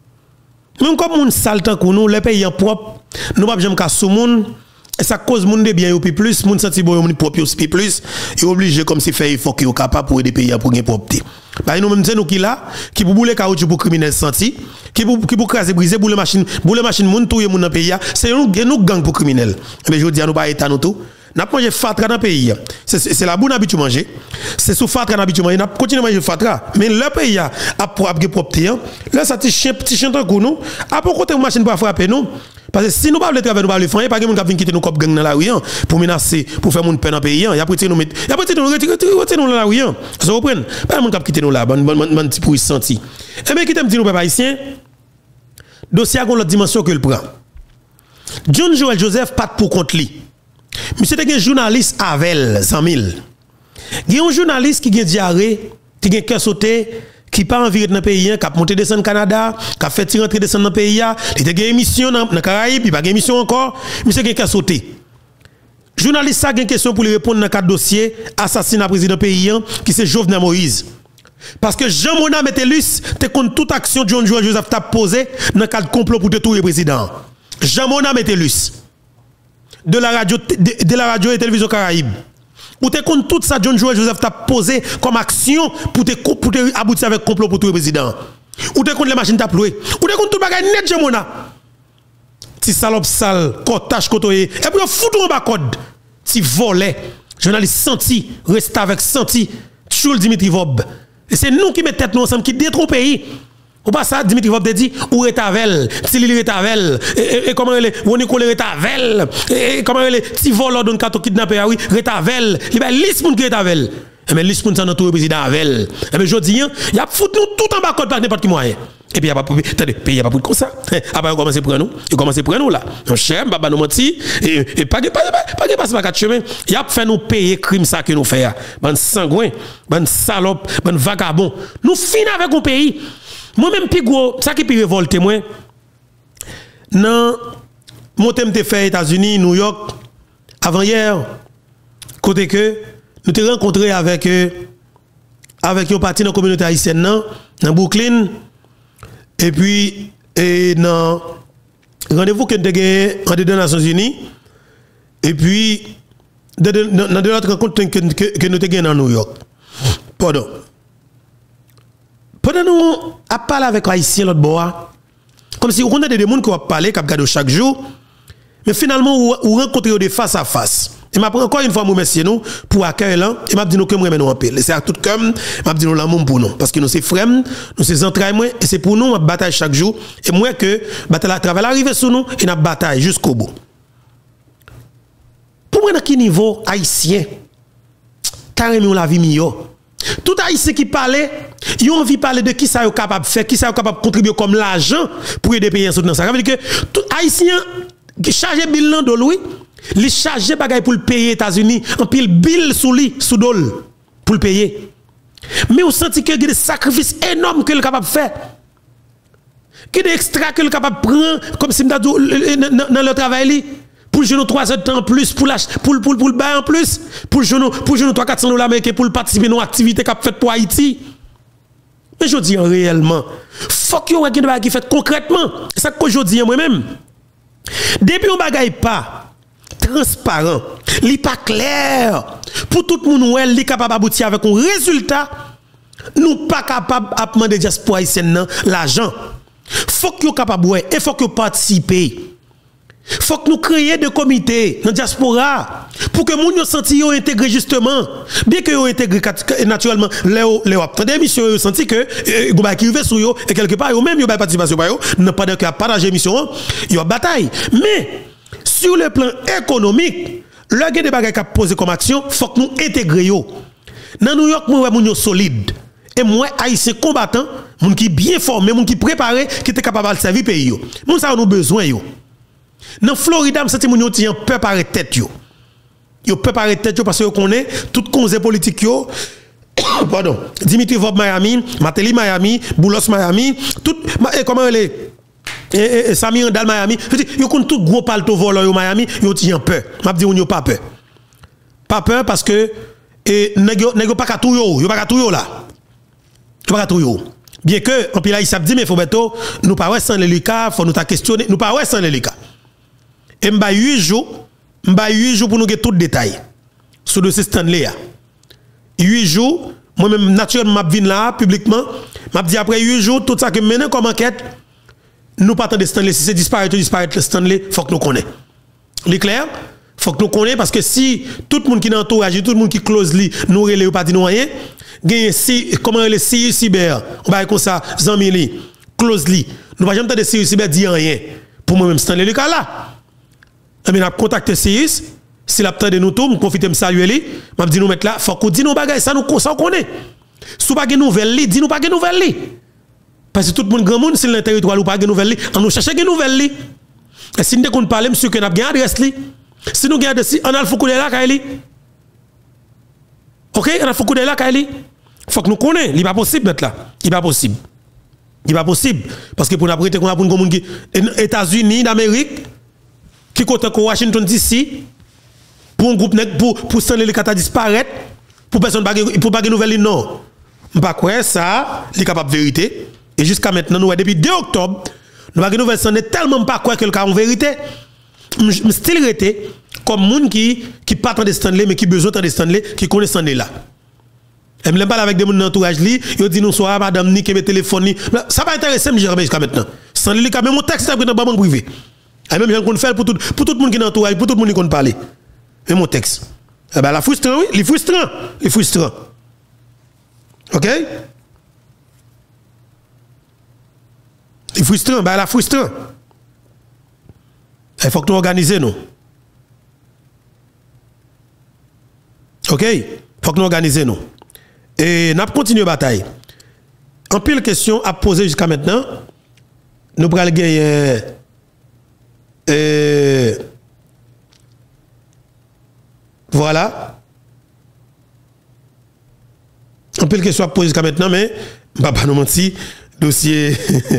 même comme monde sale tant que nous les pays en propre nous pas jamais ka sous monde et ça cause monde de bien ou plus monde senti bon propre aussi plus et obligé comme si faire effort qui est capable pour aider pays pour gain propreté bah nous même c'est nous qui là qui pour bouler caoutchouc pour criminel senti qui pour craser briser bouler machine monde touyer monde dans pays c'est nous gang pour criminel mais je dis à nous pas état nous tout n'a pas mangé fatra dans pays c'est la bonne habitude manger c'est sous fatra habitude manger n'a continuer manger fatra mais le pays a pour propreté là ça petit chien tant que nous après côté machine pour frapper nous parce que si nous pas le travail nous pas le faire pas quelqu'un qui vient quitter nous cop gang dans la rue pour menacer pour faire mon peine dans pays y a peut-être nous mettre y a peut-être nous retirer nous dans la rue ça vous prendre pas monde qui quitter nous là bon petit pour senti et mais qui t'aime dire nous peuple haïtien dossier a l'autre dimension que le prend John Joel Joseph pas pour compte lui monsieur était un journaliste Avel Zamil il y a un journaliste qui a diarrhée qui a cœur sauté qui pas envie dans pays qui a monté descendre Canada qui a fait rentrer descendre dans pays il a une émission dans Caraïbes il pas une émission encore monsieur qui a sauté journaliste ça a une question pour lui répondre dans cadre dossier assassinat président pays qui c'est Jovenel Moïse parce que Jean Mona Metellus te contre toute action John Joel Joseph t'a posé dans cadre complot pour détruire le président Jean Mona Metellus de la radio et télévision Caraïbes ou te contre tout ça John Joel Joseph t'a posé comme action pour te aboutir avec complot pour tout le président ou te contre les machines t'a ploué ou te contre tout bagage net Jamona ti salope sale cotage kotoye et puis foutou en bas code ti volé journaliste senti reste avec senti Choul Dimitri Vob et c'est nous qui mettons tête nous ensemble qui détruisons pays. Ou pas ça, Dimitri Vob te dit, ou Retavel, Tilili Retavel, et comment elle est, Ronnie Cole Retavel, et comment elle est, si voleur d'un kato kidnappé, oui, Retavel, il y a liste pour Retavel. Mais liste pour ça dans tout le président Avel. Mais je dis, il y a foutu nous tout en bas contre par n'importe qui moyen. Et puis il y a pas attendez, il y a pas comme ça. Après on commence à prendre nous, il commence à prendre nous là. On cher, baba nous menti et pas passer par quatre chemins. Il y a fait nous payer crime ça que nous fait. Ban sangouin, ban salope, ban vagabond. Nous finissons avec un pays. Moi même plus gros, ça qui peut révolter moi. Non, mon thème te fait États-Unis, New York avant hier côté que nous te rencontré avec un parti dans la communauté haïtienne dans Brooklyn et puis dans rendez-vous que nous avons gagné en des Nations Unies et puis dans de l'autre rencontre que nous avons gagné dans New York. Pardon. Pendant nous à parler avec haïtien l'autre bois comme si on a des gens qui ont parlé qui regardent chaque jour mais finalement on rencontre de face à face. Et m'a encore une fois vous remercier nous pour accueil là et m'a dit nous que moi nous en paix. C'est à tout comme m'a dit nous l'amour pour nous parce que nous c'est frères, nous c'est entrailles et c'est pour nous on bataille chaque jour et moi que bataille travail arriver sur nous et n'a bataille jusqu'au bout. Pour moi dans quel niveau haïtien carrément la vie meilleure. Tout haïtien qui parlait, il a envie de parler de qui ça est capable de faire, qui ça est capable de contribuer comme l'argent pour aider les pays en soutenant ça. Ça veut dire que tout haïtien qui charge bilan de lui, il charge bagay pour le payer États-Unis, en pile bill sous lui, sous dol pour le payer. Mais on sent qu'il y a des sacrifices énormes qu'il est capable de faire. Qu'il y a des extras qu'il est capable de prendre, comme si dans le travail, pour le genou 3 heures de temps en plus, pour le bail en plus, pour le genou 300-400 $ américains pour participer à nos activités qu'a fait pour Haïti. Mais je dis réellement, faut qu'il y ait des choses qui fait concrètement. C'est ça que je dis moi-même. Depuis on bagaille pas transparent, li pas clair pour tout le monde li capable aboutir avec un résultat, nous pas capable à demander diaspora haïtienne l'argent. Faut que capable et faut que participer. Faut que nous créions des comités dans la diaspora pour que les gens sentent intégrés justement. Bien que vous intégrés naturellement, les des émissions, vous senti que vous qui arrivez sur eux et quelque part, même vous participation par eux, non pas de partager l'émission, il y a bataille. Mais sur le plan économique, le des bagages qui posé comme action, faut que nous intégrions. Dans New York, moi, nous sommes solides. Et moi, haïtien combattant, moun qui bien formé, moun qui préparé, qui était capable de servir le pays. Moun ça nous besoin yo. Dans Florida, je sens moun yo ti peu paré tête yo. Yo peu paré tête yo parce que connaît tout conseil politique yo. Pardon. Dimitri Vob Miami, Mateli Miami, Boulos Miami, tout comment les Samir Andal Miami, yo connaît tout gros palto volant yo Miami, yo ti peur. M'a dit on yo pas peur. Pas peur parce que nèg yo pas ka tout yo pas ka tout yo là. Bien que, en pile il s'est dit, mais faut bientôt, nous pas sans les Lucas, faut nous ta questionner, nous pas sans les Lucas. Et m'ba 8 jours pour nous get tout détail sur le dossier Stanley. 8 jours, moi-même, naturellement, m'a vinn là, publiquement, m'a dit après 8 jours, tout ça que maintenant comme enquête, nous pas attendre Stanley, si c'est disparaître Stanley, faut que nous connaissions. C'est clair? Faut que nous connaissions parce que si tout le monde qui est entourage, tout le monde qui close li, nous relève pas dit nous rien, gagne si comment les cyber, on va comme ça, zami li, close li. Nous pas jamais entendre cyber dire rien. Pour moi même Stanley le cas là. Mais n'a contacté Sirius, si la de nous tout, me profiter me saluer li, m'a dit nous mettre là, faut qu'on dit nous bagay ça nous connaît. Si pas de nouvelle li, dis nous pas de nouvelle li. Parce que tout le monde grand monde sur le territoire ou pas de nouvelle li, on nous chercher de nouvelle li. Et si nous qu'on parler monsieur que n'a bien adresse li. Si nous regardons si on a le foukou de là Kaili. OK, on a le foukou de là Kaili. Faut que nous connaissions, il n'est pas possible mettre là. Il n'est pas possible. Il n'est pas possible parce que pour nous prêter qu'on a pour une qui États-Unis d'Amérique qui côté Washington DC pour un groupe pour Stanley Kata disparaître pour personne pour pas de nouvelles non. Pas quoi ça, il est capable de vérité et jusqu'à maintenant nous depuis 2 octobre nous pas de nouvelles Stanley tellement pas quoi que le cas en vérité. Je still rete comme moun qui pas tant de Stanley mais qui besoin tant de Stanley qui connaît Stanley là. Et me parle avec des moun dans entourage li, yo dit nous soir madame ni qui met téléphone ni. Ça va intéresser me gérer jusqu'à maintenant. Stanley li quand même mon texte dans banque privé. Et même j'en qu'on faire pour tout le monde qui dans entourage, pour tout le monde qui connaît parler. Et mon texte. Eh ben la frustrant oui, les frustrant. OK? Les frustrant, ben la frustrant. Il faut que nous organisions nous. OK? Il faut que nous organisions nous. Et nous continuons la bataille. En pile question à poser jusqu'à maintenant, nous allons gagner voilà. En pile question à poser jusqu'à maintenant, mais je ne vais pas nous mentir, dossier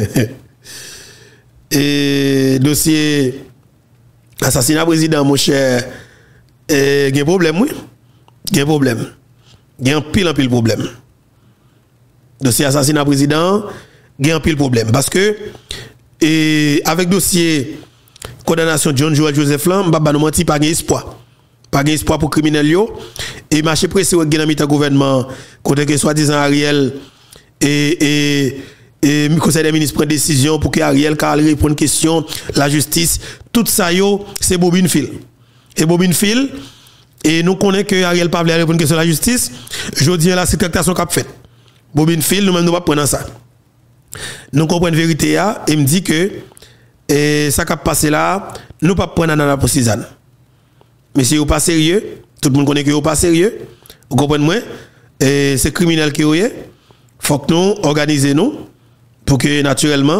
et dossier assassinat président, mon cher, il y a un problème, oui. Il y a un problème. Il y a un pile problème. Dossier assassinat président, il y a un pile problème. Parce que, avec dossier condamnation John Joel Joseph Lam, je ne menti pas d'espoir. Pas d'espoir pour criminels. Et marché pressé au gouvernement, côté que soi-disant Ariel et le conseil des ministres prend décision pour que Ariel Carl réponde une question, la justice, tout ça c'est Bobine Phil. Et Bobine Phil, et nous connaissons que Ariel Pavle répond une question à la justice, je dis la tractation qu'a fait. Bobine Phil, nous-mêmes nous ne pouvons pas prendre ça. Nous comprenons la vérité et me dit que ça qui a passé là, nous ne pouvons pas prendre dans la Suzanne. Mais si vous pas sérieux, tout le monde connaît que vous pas sérieux, vous comprenez moi, c'est criminel qui est, il faut que nous organisions pour que naturellement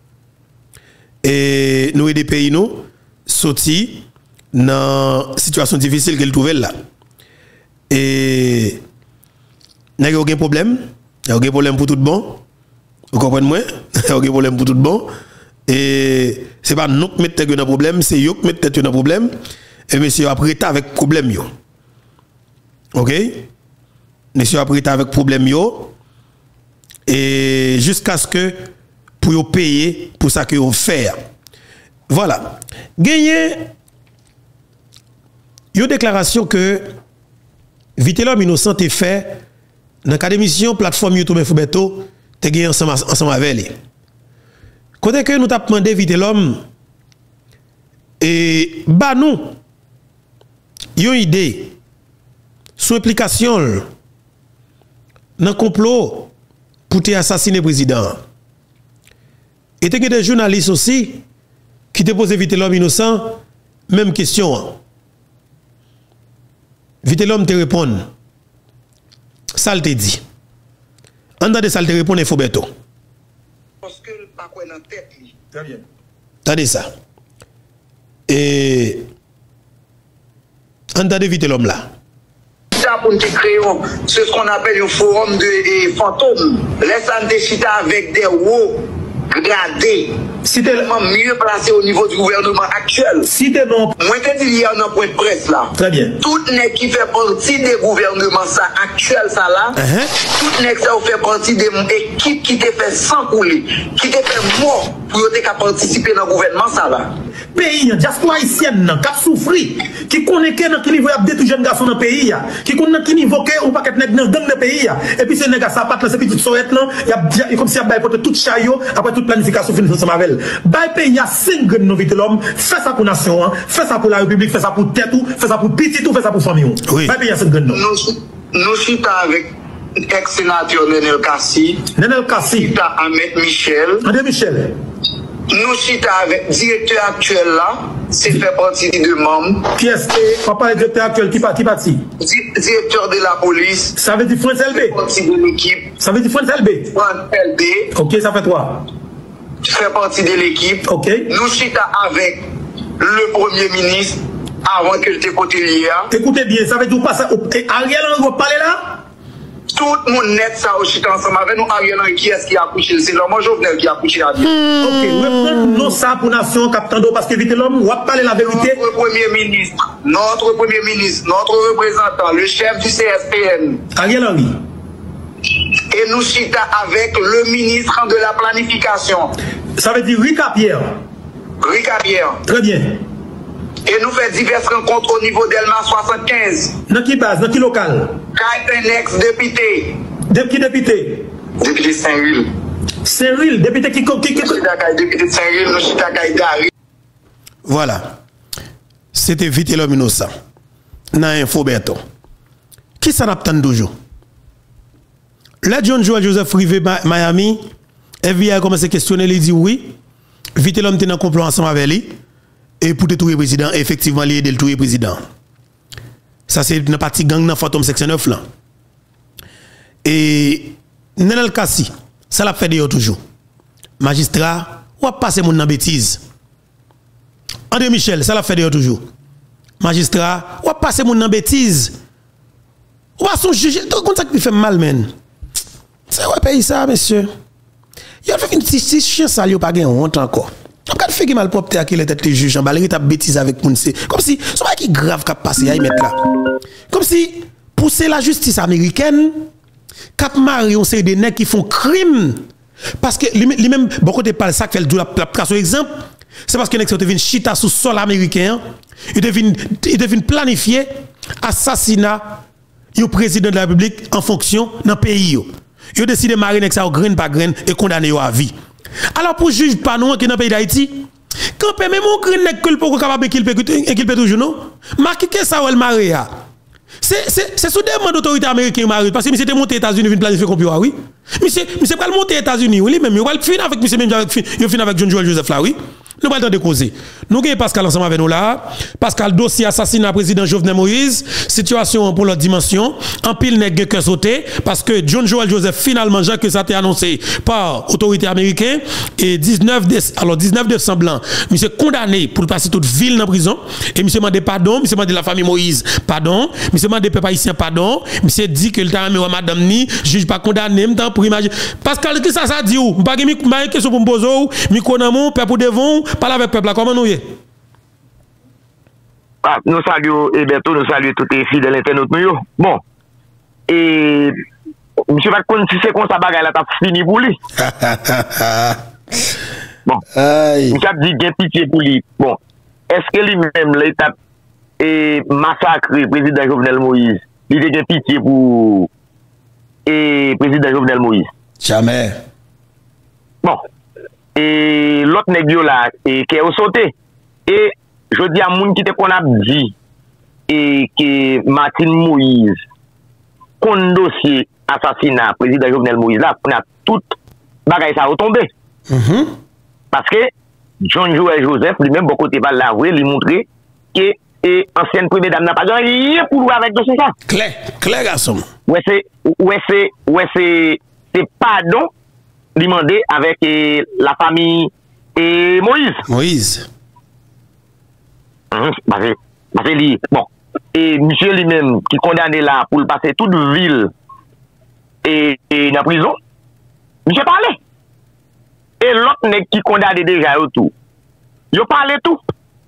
nous aider pays nous sortir dans la situation difficile qu'elle trouve là. Et il n'y a aucun problème, il n'y a aucun problème pour tout bon. Vous comprenez moi? Il n'y a aucun problème pour tout bon. Et ce n'est pas nous qui mettons dans problème, c'est eux qui mettons dans problème. Et monsieur a prêté avec problème yo. OK? Monsieur a prêté avec problème yo. Et jusqu'à ce que pour yo payer pour ça que yo faire. Voilà. Gagné une déclaration que Vitellum innocent est fait dans la émission plateforme YouTube Infobeto te gagné ensemble avec lui. Côté que nous t'a demandé Vitellum Et bah nous, yon idée sous implication dans complot pour assassiner le président. Et il y a des journalistes aussi qui te posent Vite l'homme innocent, même question. Vite l'homme te répond. Ça le te dit. En de ça le te répond, il faut bientôt. Parce que le pas dans tête. Très bien. Attendez ça. Et entendez vite l'homme là. Ça pour nous créer ce qu'on appelle un forum de fantômes. Laisse-nous déchirer avec des hauts gradés. Si Tellement mieux placé au niveau du gouvernement actuel. Si t'es non. Moi, je te dis, il y a un point de presse là. Très bien. Tout n'est qui fait partie des gouvernements ça, actuel ça là. Tout n'est ça fait partie des équipes qui te fait sans couler, qui te fait mort pour te participer dans le gouvernement ça là. Pays, diaspora haïtienne, qui a souffri, qui connaît que dans quel niveau il y a des jeunes garçons dans le pays, qui connaît qui niveau que ou pas qu'être dans le pays, et puis ces nègres ça pas là, ces petites sorettes là, il y a comme si il y a pour tout chaillot après toute planification finie ensemble avec elle. Bay pays il y a 5 grands novités l'homme, fait ça pour nation, fait ça pour la république, fait ça pour tête ou, fait ça pour petit ou, fait ça pour famille. Oui. Bay pays il y a 5 grands noms. Nous sommes avec ex-sénateur Nenel Kassi. Nenel Kassi. Ahmed Michel. André Michel. Nous sommes avec le directeur actuel là, c'est fait partie des deux membres. Qui est-ce que, papa, le directeur actuel, qui parti? Directeur de la police. Ça veut dire France LB. Fait partie de l'équipe. Ça veut dire France LB. France LB. Ok, ça fait 3. Fait partie de l'équipe. Ok. Nous sommes avec le Premier ministre avant que le côté lié. Écoutez bien, ça veut dire pas ça. Ariel Henry va parler là? Tout le monde net ça au chita ensemble avec nous. Ariel Henry qui est-ce qui a couché? C'est l'homme Jovenel qui a couché à lui. Ok, nous ça pour nation, capitaine d'eau, parce que vite l'homme, on va parler la vérité. Notre Premier ministre, notre représentant, le chef du CSPN. Ariel Henry. Et nous chita avec le ministre de la planification. Ça veut dire Rika Pierre. Rika Pierre. Très bien. Et nous faisons diverses rencontres au niveau d'Elma 75. Dans qui base, dans qui local? Un ex-député. Qui député? Député Saint-Ville. Saint-Ville, député qui... Député Saint-Ville, nous chita Gary. Voilà. C'était Vite l'homme innocent. Dans Info Berton. Qui s'en attend toujours? Là, John Joel Joseph Rivé Miami, FBI a commencé à questionner, il dit oui. Vite l'homme était dans complot ensemble avec lui. Et pour détruire le président, effectivement, il a aidé le tout le président. Ça, c'est une partie gang dans Fantôme section 9 là. Et Nenel Kassi, ça l'a fait d'ailleurs toujours. Magistrat, ou a passé mon dans bêtise. André Michel, ça l'a fait d'ailleurs toujours. Magistrat, ou a passé mon dans bêtise. Ou a son juge, donc ça qui fait mal, men. C'est ouais, pays ça, monsieur. Il a fait une petite chien sale, il n'a pas gagné honte encore. Quand fait mal propre à qui les têtes les juges en bas, il t'a bêtise avec mon comme si c'est pas qui grave qui a passé à y mettre là. Comme si pousser la justice américaine cap mari on série de nèg qui font crime parce que lui même bon côté pas ça fait la place exemple, c'est parce que nèg vient chita sous sol américain, il devine planifier assassinat du président de la République en fonction dans pays yo. Il décide de marier nèg ça au grain par grain et condamner à vie. Alors pour juge pas non qui dans le pays d'Haïti, quand même mon grain nèg que le pas capable qu'il peut toujours non, marquer que ça ou le marier. C'est sous demande d'autorité américaine marié parce que monsieur était monté aux États-Unis vient planifier complot oui. Monsieur pas le monter aux États-Unis oui même il va finir avec monsieur même il finir avec John Joel Joseph là oui. Nous pas le temps de causer. Nous gagne Pascal ensemble avec nous là. Pascal dossier assassinat président Jovenel Moïse, situation pour l'autre dimension. En pile nèg que sauté parce que John Joel Joseph finalement Jacques que ça a été annoncé par autorité américaine et 19 décembre blanc, monsieur condamné pour passer toute ville dans prison et monsieur demandé pardon, monsieur demandé la famille Moïse pardon, monsieur demandé peuple haïtien pardon, monsieur dit que le temps mais madame ni juge pas condamné m'tan pour imaginer. Pascal qui ça dit ou pas question pour me poser ou micro dans mon peuple pour devant parle avec peuple comment nous y nous saluons et bientôt nous saluons tous les filles de l'internet nous bon et monsieur va connaître si c'est comme ça bagaille là t'as fini pour lui bon monsieur a dit gain pitié pour lui bon est-ce que lui-même l'état et massacré président Jovenel Moïse il a gain pitié pour et président Jovenel Moïse jamais bon et l'autre nèg là et qui est sauté et je dis à moun qui te qu'on a dit et que Martin Moïse qu'on dossier assassinat président Jovenel Moïse là, on a tout bagaille ça retombé. Parce que John Joël Joseph lui-même beaucoup côté pas là lui montrer que ancienne première dame n'a pas rien pour voir avec dossier ça. Clair garçon. C'est pardon demandé avec la famille et Moïse. Bon, et monsieur lui-même qui condamné là pour le passer toute ville et dans la prison, monsieur parlait. Et l'autre nèg qui condamné déjà autour, il parlait tout.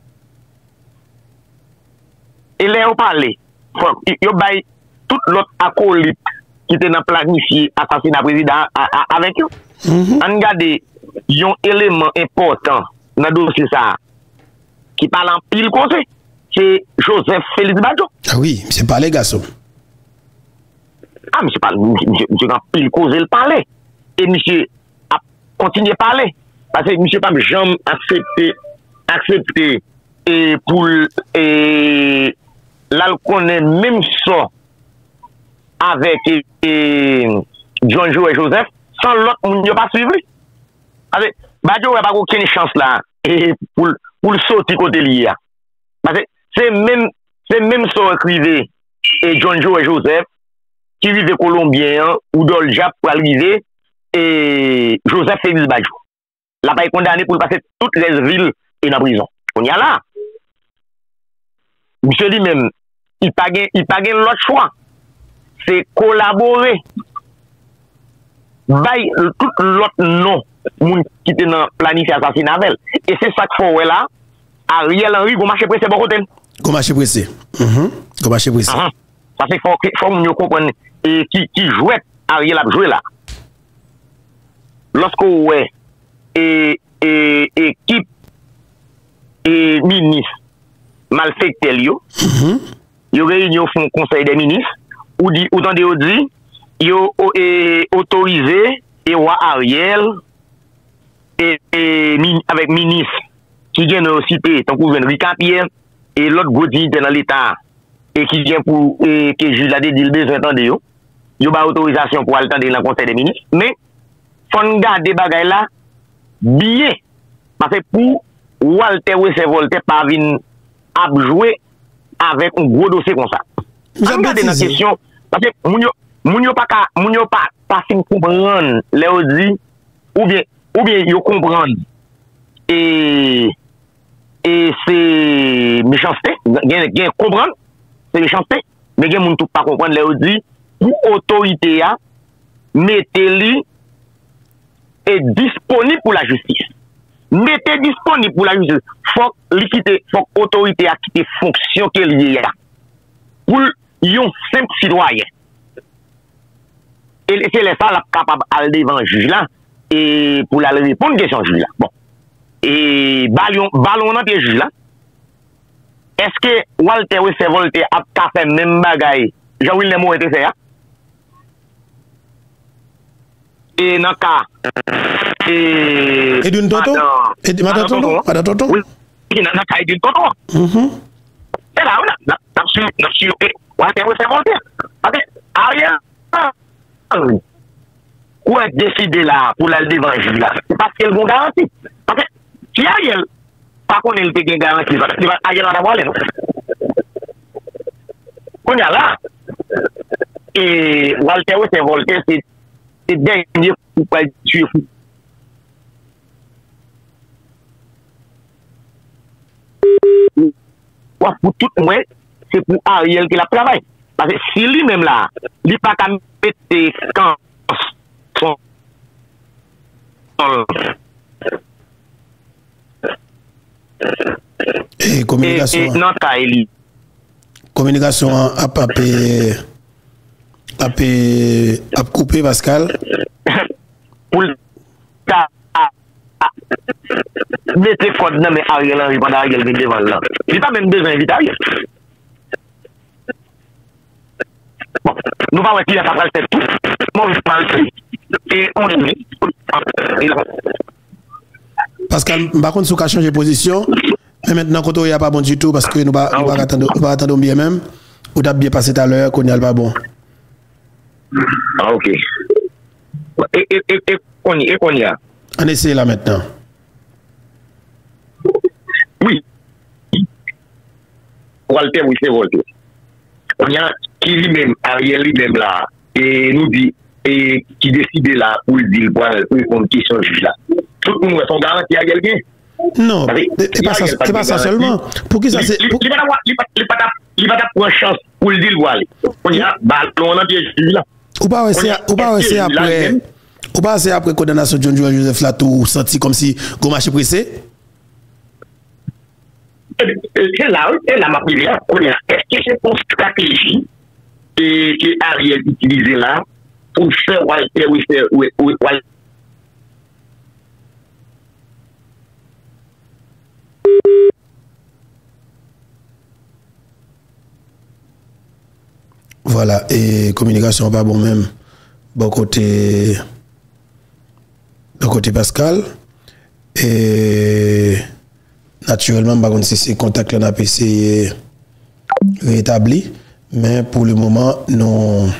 Et là, on parlait, il bail tout l'autre acolyte qui était dans planifié assassinat président avec eux. On regarde un élément important dans le dossier ça qui parle en pile conseil, c'est Joseph Félix Badjo. Ah oui, c'est pas les garçons. Ah, monsieur parle, monsieur en pile cause le parler. Et monsieur a continué à parler. Parce que monsieur pas jamais accepté et pour là le connaît même ça avec John Joe et Joseph sans l'autre on n'a pas suivi. Parce que Badjo n'a pas aucune chance là et pour le sortir côté lié. Parce que c'est même ça écrivé et John Joe et Joseph qui vivent colombien ou Dolja pour arriver et Joseph Félix Badjo. Là pas condamné pour passer toutes les villes et dans la prison. On y a là. Monsieur lui-même, il pas l'autre choix. C'est collaborer. Bail tout l'autre nom qui était dans planifié assassinat avec. Et c'est ça qu'il faut là. Ariel Henry, vous marchez pressé bon côté. Vous marchez pressé. Vous marchez pressé. Ça c'est faut mieux comprendre et qui jouait Ariel a joué là. Lorsque ouais équipe et ministre malfecté yo réunion font conseil des ministres ou dit autant de dit yo autorisé et roi Ariel et avec ministre qui vient de citer tant que Ricard Pierre et l'autre godi dans l'état et qui vient pour que juge la dit le besoin attendez yo ba autorisation pour aller dans le conseil des ministres mais faut garder bagay là bien parce que pour Walter Voltaire pas venir à jouer avec un gros dossier comme ça. Regardez dans la question parce que moun yo pas fin comprendre les dit ou bien yo comprendre et c'est méchanceté gen comprendre c'est méchanceté mais gen moun tout pas comprendre les dit pour autorité a mettez-li est disponible pour la justice. Mettez disponible pour la justice. Faut l'autorité à quitter fonction qu'elle y a. Pour un simple citoyen. Et c'est ça la capable d'aller devant le juge là et pour la répondre à question juge là. Bon. Et ballon dans le juge là. Est-ce que Walter Voltaire a fait même bagaille Jean-Will Nemo était fait? Et dans le cas. Et d'une tonton? Madame Tonton? Oui, dans le cas d'une tonton. C'est là, on a su, Walter Voltaire. Ariel, où est décidé là pour aller devant le juge là? C'est parce qu'elle vont garantir. Parce que si Ariel, pas qu'on ait le garantie, Ariel va avoir les noms. On y a là. Et Walter Voltaire, c'est dernier pour pas tuer fou. Pour tout le monde, c'est pour Ariel qui la travaille. Parce que si lui-même là, il n'a pas qu'à mettre quand son et communication. Et non, communication a coupé Pascal. Pour mettre code dans mais Ariel Henry pendant Ariel vient devant là. Il n'a pas même besoin d'inviter Ariel. Bon, nous allons dire à faire tout. Moi, je parle et on est. Pascal, par contre, si vous avez changé de position, Mais maintenant, quand on n'y a pas bon du tout, parce que nous va attendre bien même, ou t'as bien passé tout à l'heure, qu'on n'y a pas bon. Ah, ok. Et qu'on y a? On essaie là maintenant. Oui. Walter, oui, c'est Walter. On y a qui lui-même, Ariel lui-même là, et nous dit, et qui décide là pour le dire, pour répondre à question juge là. Tout le monde sont garantis à quelqu'un. Non, c'est pas ça seulement. Pour qui ça c'est. Il va pas prendre chance pour le dire, voilà. On y a, ballon dans pied juge là. Ou pas essayer après condamnation de John Joel Joseph là, tout senti comme si go marché pressé? C'est là, ma prière. Est-ce que c'est une stratégie que Ariel utilise là pour faire Walter, Walter. Voilà, et communication pas bon même. Bon côté Pascal. Et naturellement, par contre, si c'est contact là, on a essayé rétabli. Mais pour le moment, nous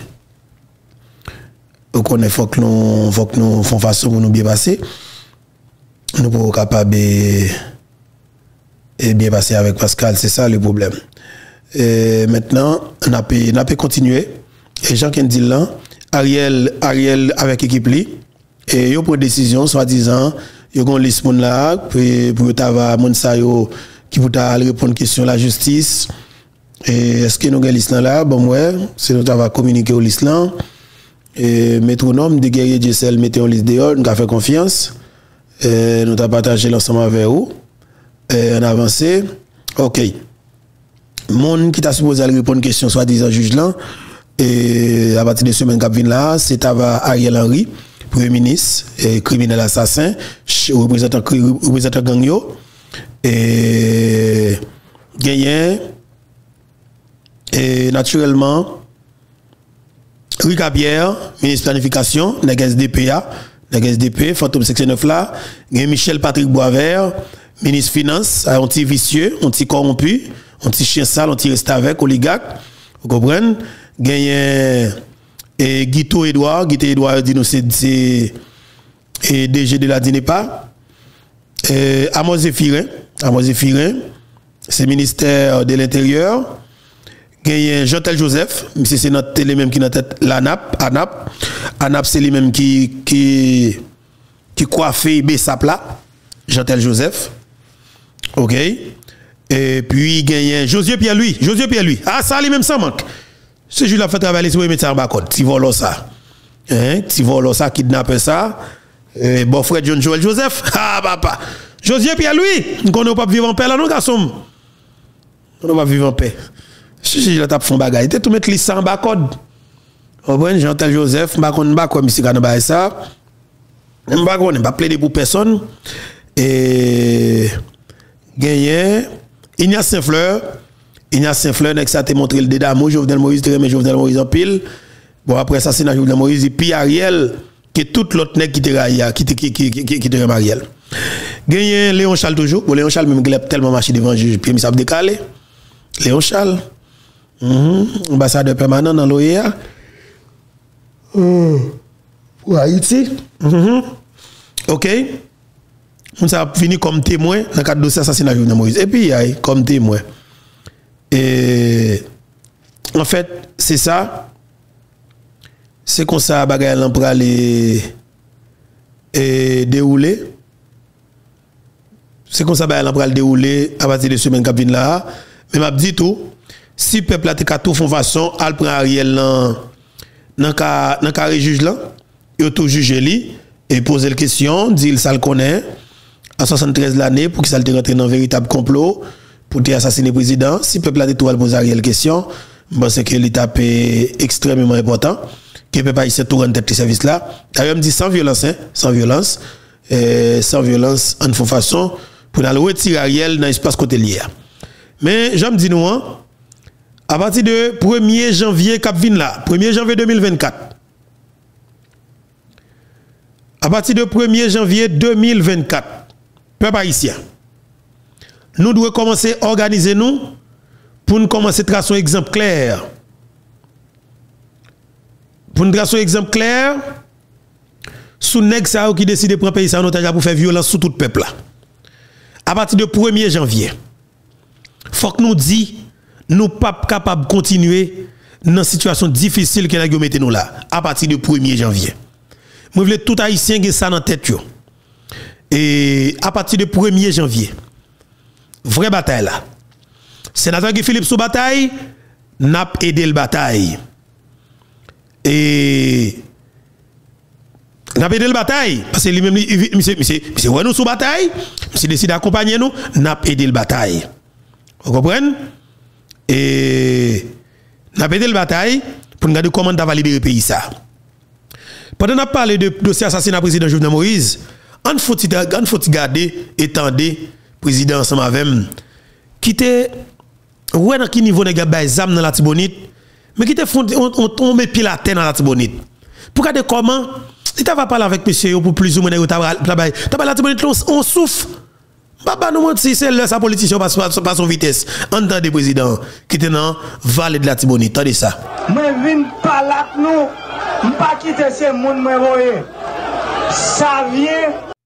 il faut que nous fassions façon pour nous bien passer. Nous pouvons capables et bien passer avec Pascal, c'est ça le problème. Et maintenant, on a pu continuer. Et Jean qui dit là, Ariel avec l'équipe li, et yo prend décision soi-disant, yo gon liste moun là pour t'avoir moun sa yo qui pour ta répondre question la justice. Et est-ce que nous avons liste là? Bon ouais, c'est nous va communiquer au liste là. Et métronome de guerrier GSL mettez en liste dehors, nous avons fait confiance. Et nous avons partagé l'ensemble avec vous. Et on a avancé. OK. Monde qui t'a supposé répondre question soi-disant juge là, et à partir de semaine qui vient là, c'est Ariel Henry, Premier ministre, et criminel assassin, représentant gang yo, et gagné, et naturellement, Rika Pierre, ministre planification, nèg SDP, fantôme section 9 là, Michel Patrick Boisvert, ministre finance, un petit vicieux, un petit corrompu, un petit chien sale, un petit reste avec, oligarque, vous comprenez? Gagné Guito Edouard dit nous c'est DG de la Dinepa. Amos Zéphirin, c'est ministère de l'Intérieur. Gagné Jean-Tel Joseph, c'est notre télé même qui n'a tête l'ANAP. ANAP c'est lui même qui coiffé Bessap là. Jean-Tel Joseph. OK. Et puis gagné José Pierre-Louis. Ah ça lui même ça manque. Ce jour là fait travailler sur mettre ça en bas code. Ti volo ça. Ti volo ça kidnapper ça. Bon frère John Joel Joseph. Ah papa. José Pierre-Louis, on ne pas vivre en paix là non garçon. On va vivre en paix. Ce jour là t'a font bagaille, tout mettre liste en bas code. Bon Jean-Tel Joseph, pas quoi monsieur kan ba ça. On pas plaider pour personne. Et gagné Ignace Saint-Fleur, nek ça te montré le dédamo Jovenel Moïse en pile. Bon après assassinat Jovenel Moïse et puis Ariel que tout l'autre nèg qui te Ariel. Gagné Léon Charles toujours. Bon Léon Charles même glep tellement marché devant juge puis il s'est décalé. Léon Charles ambassadeur permanent dans l'OEA pour Haïti. OK. On s'est fini comme témoin dans le cadre de dossier assassinat Jovenel Moïse. Et puis, comme témoin. Et en fait, c'est ça. C'est comme ça, bagaille pour aller dérouler. C'est comme ça, bagaille pour aller dérouler à partir de la semaine qui vient là. Mais m'a dit tout, si le peuple a tout font façon, al prend Ariel dans le carré juge là, il tout juger lui et poser la question, dit il ça le connaît. À 73 l'année, pour qu'il s'alte rentre dans un véritable complot, pour assassiner le président. Si le peuple a tout poser Ariel question, c'est que l'étape est extrêmement important. Que le peuple a tout rendre tête service là. D'ailleurs, me dit sans violence, sans violence, en font façon, pour aller retirer Ariel dans l'espace côté lié. Mais, j'aime dire nous, à partir de 1er janvier, cap vin là, 1er janvier 2024. À partir de 1er janvier 2024, peuple haïtien, nous devons commencer à organiser nous pour nous commencer à tracer un exemple clair. Pour nous tracer un exemple clair, sous nèg ça qui décide de prendre pays en otage pour faire violence sur tout le peuple là. À partir du 1er janvier, faut que nous disions nous pas capables de continuer dans une situation difficile que nous mettons nous là à partir du 1er janvier. Moi je veux tout haïtien qui ça dans tête yo. Et à partir du 1er janvier, vraie bataille là. Sénateur Guy Philippe sous bataille, n'a aidé le bataille. Et n'a aidé le bataille parce que lui-même monsieur ouais nous sous bataille, monsieur décide d'accompagner nous, n'a aidé le bataille. Vous comprenez? Et n'a aidé le bataille pour regarder comment on va valider le pays ça. Pendant qu'on a parlé de dossier assassinat président Jovenel Moïse, on faut garder étendre président ensemble avec qui était ouais dans quel niveau nèg bay zam dans la Tibonite mais qui était on met pied la terre dans la Tibonite pour regarder comment il va parler avec monsieur pour plus ou moins travail la Tibonite on souffre papa nous mentir c'est là sa politicien passe pas son vitesse entendez président qui était dans vallée de la Tibonite attendez ça mais vinn pas là nous pas quitter ces monde moi ça vient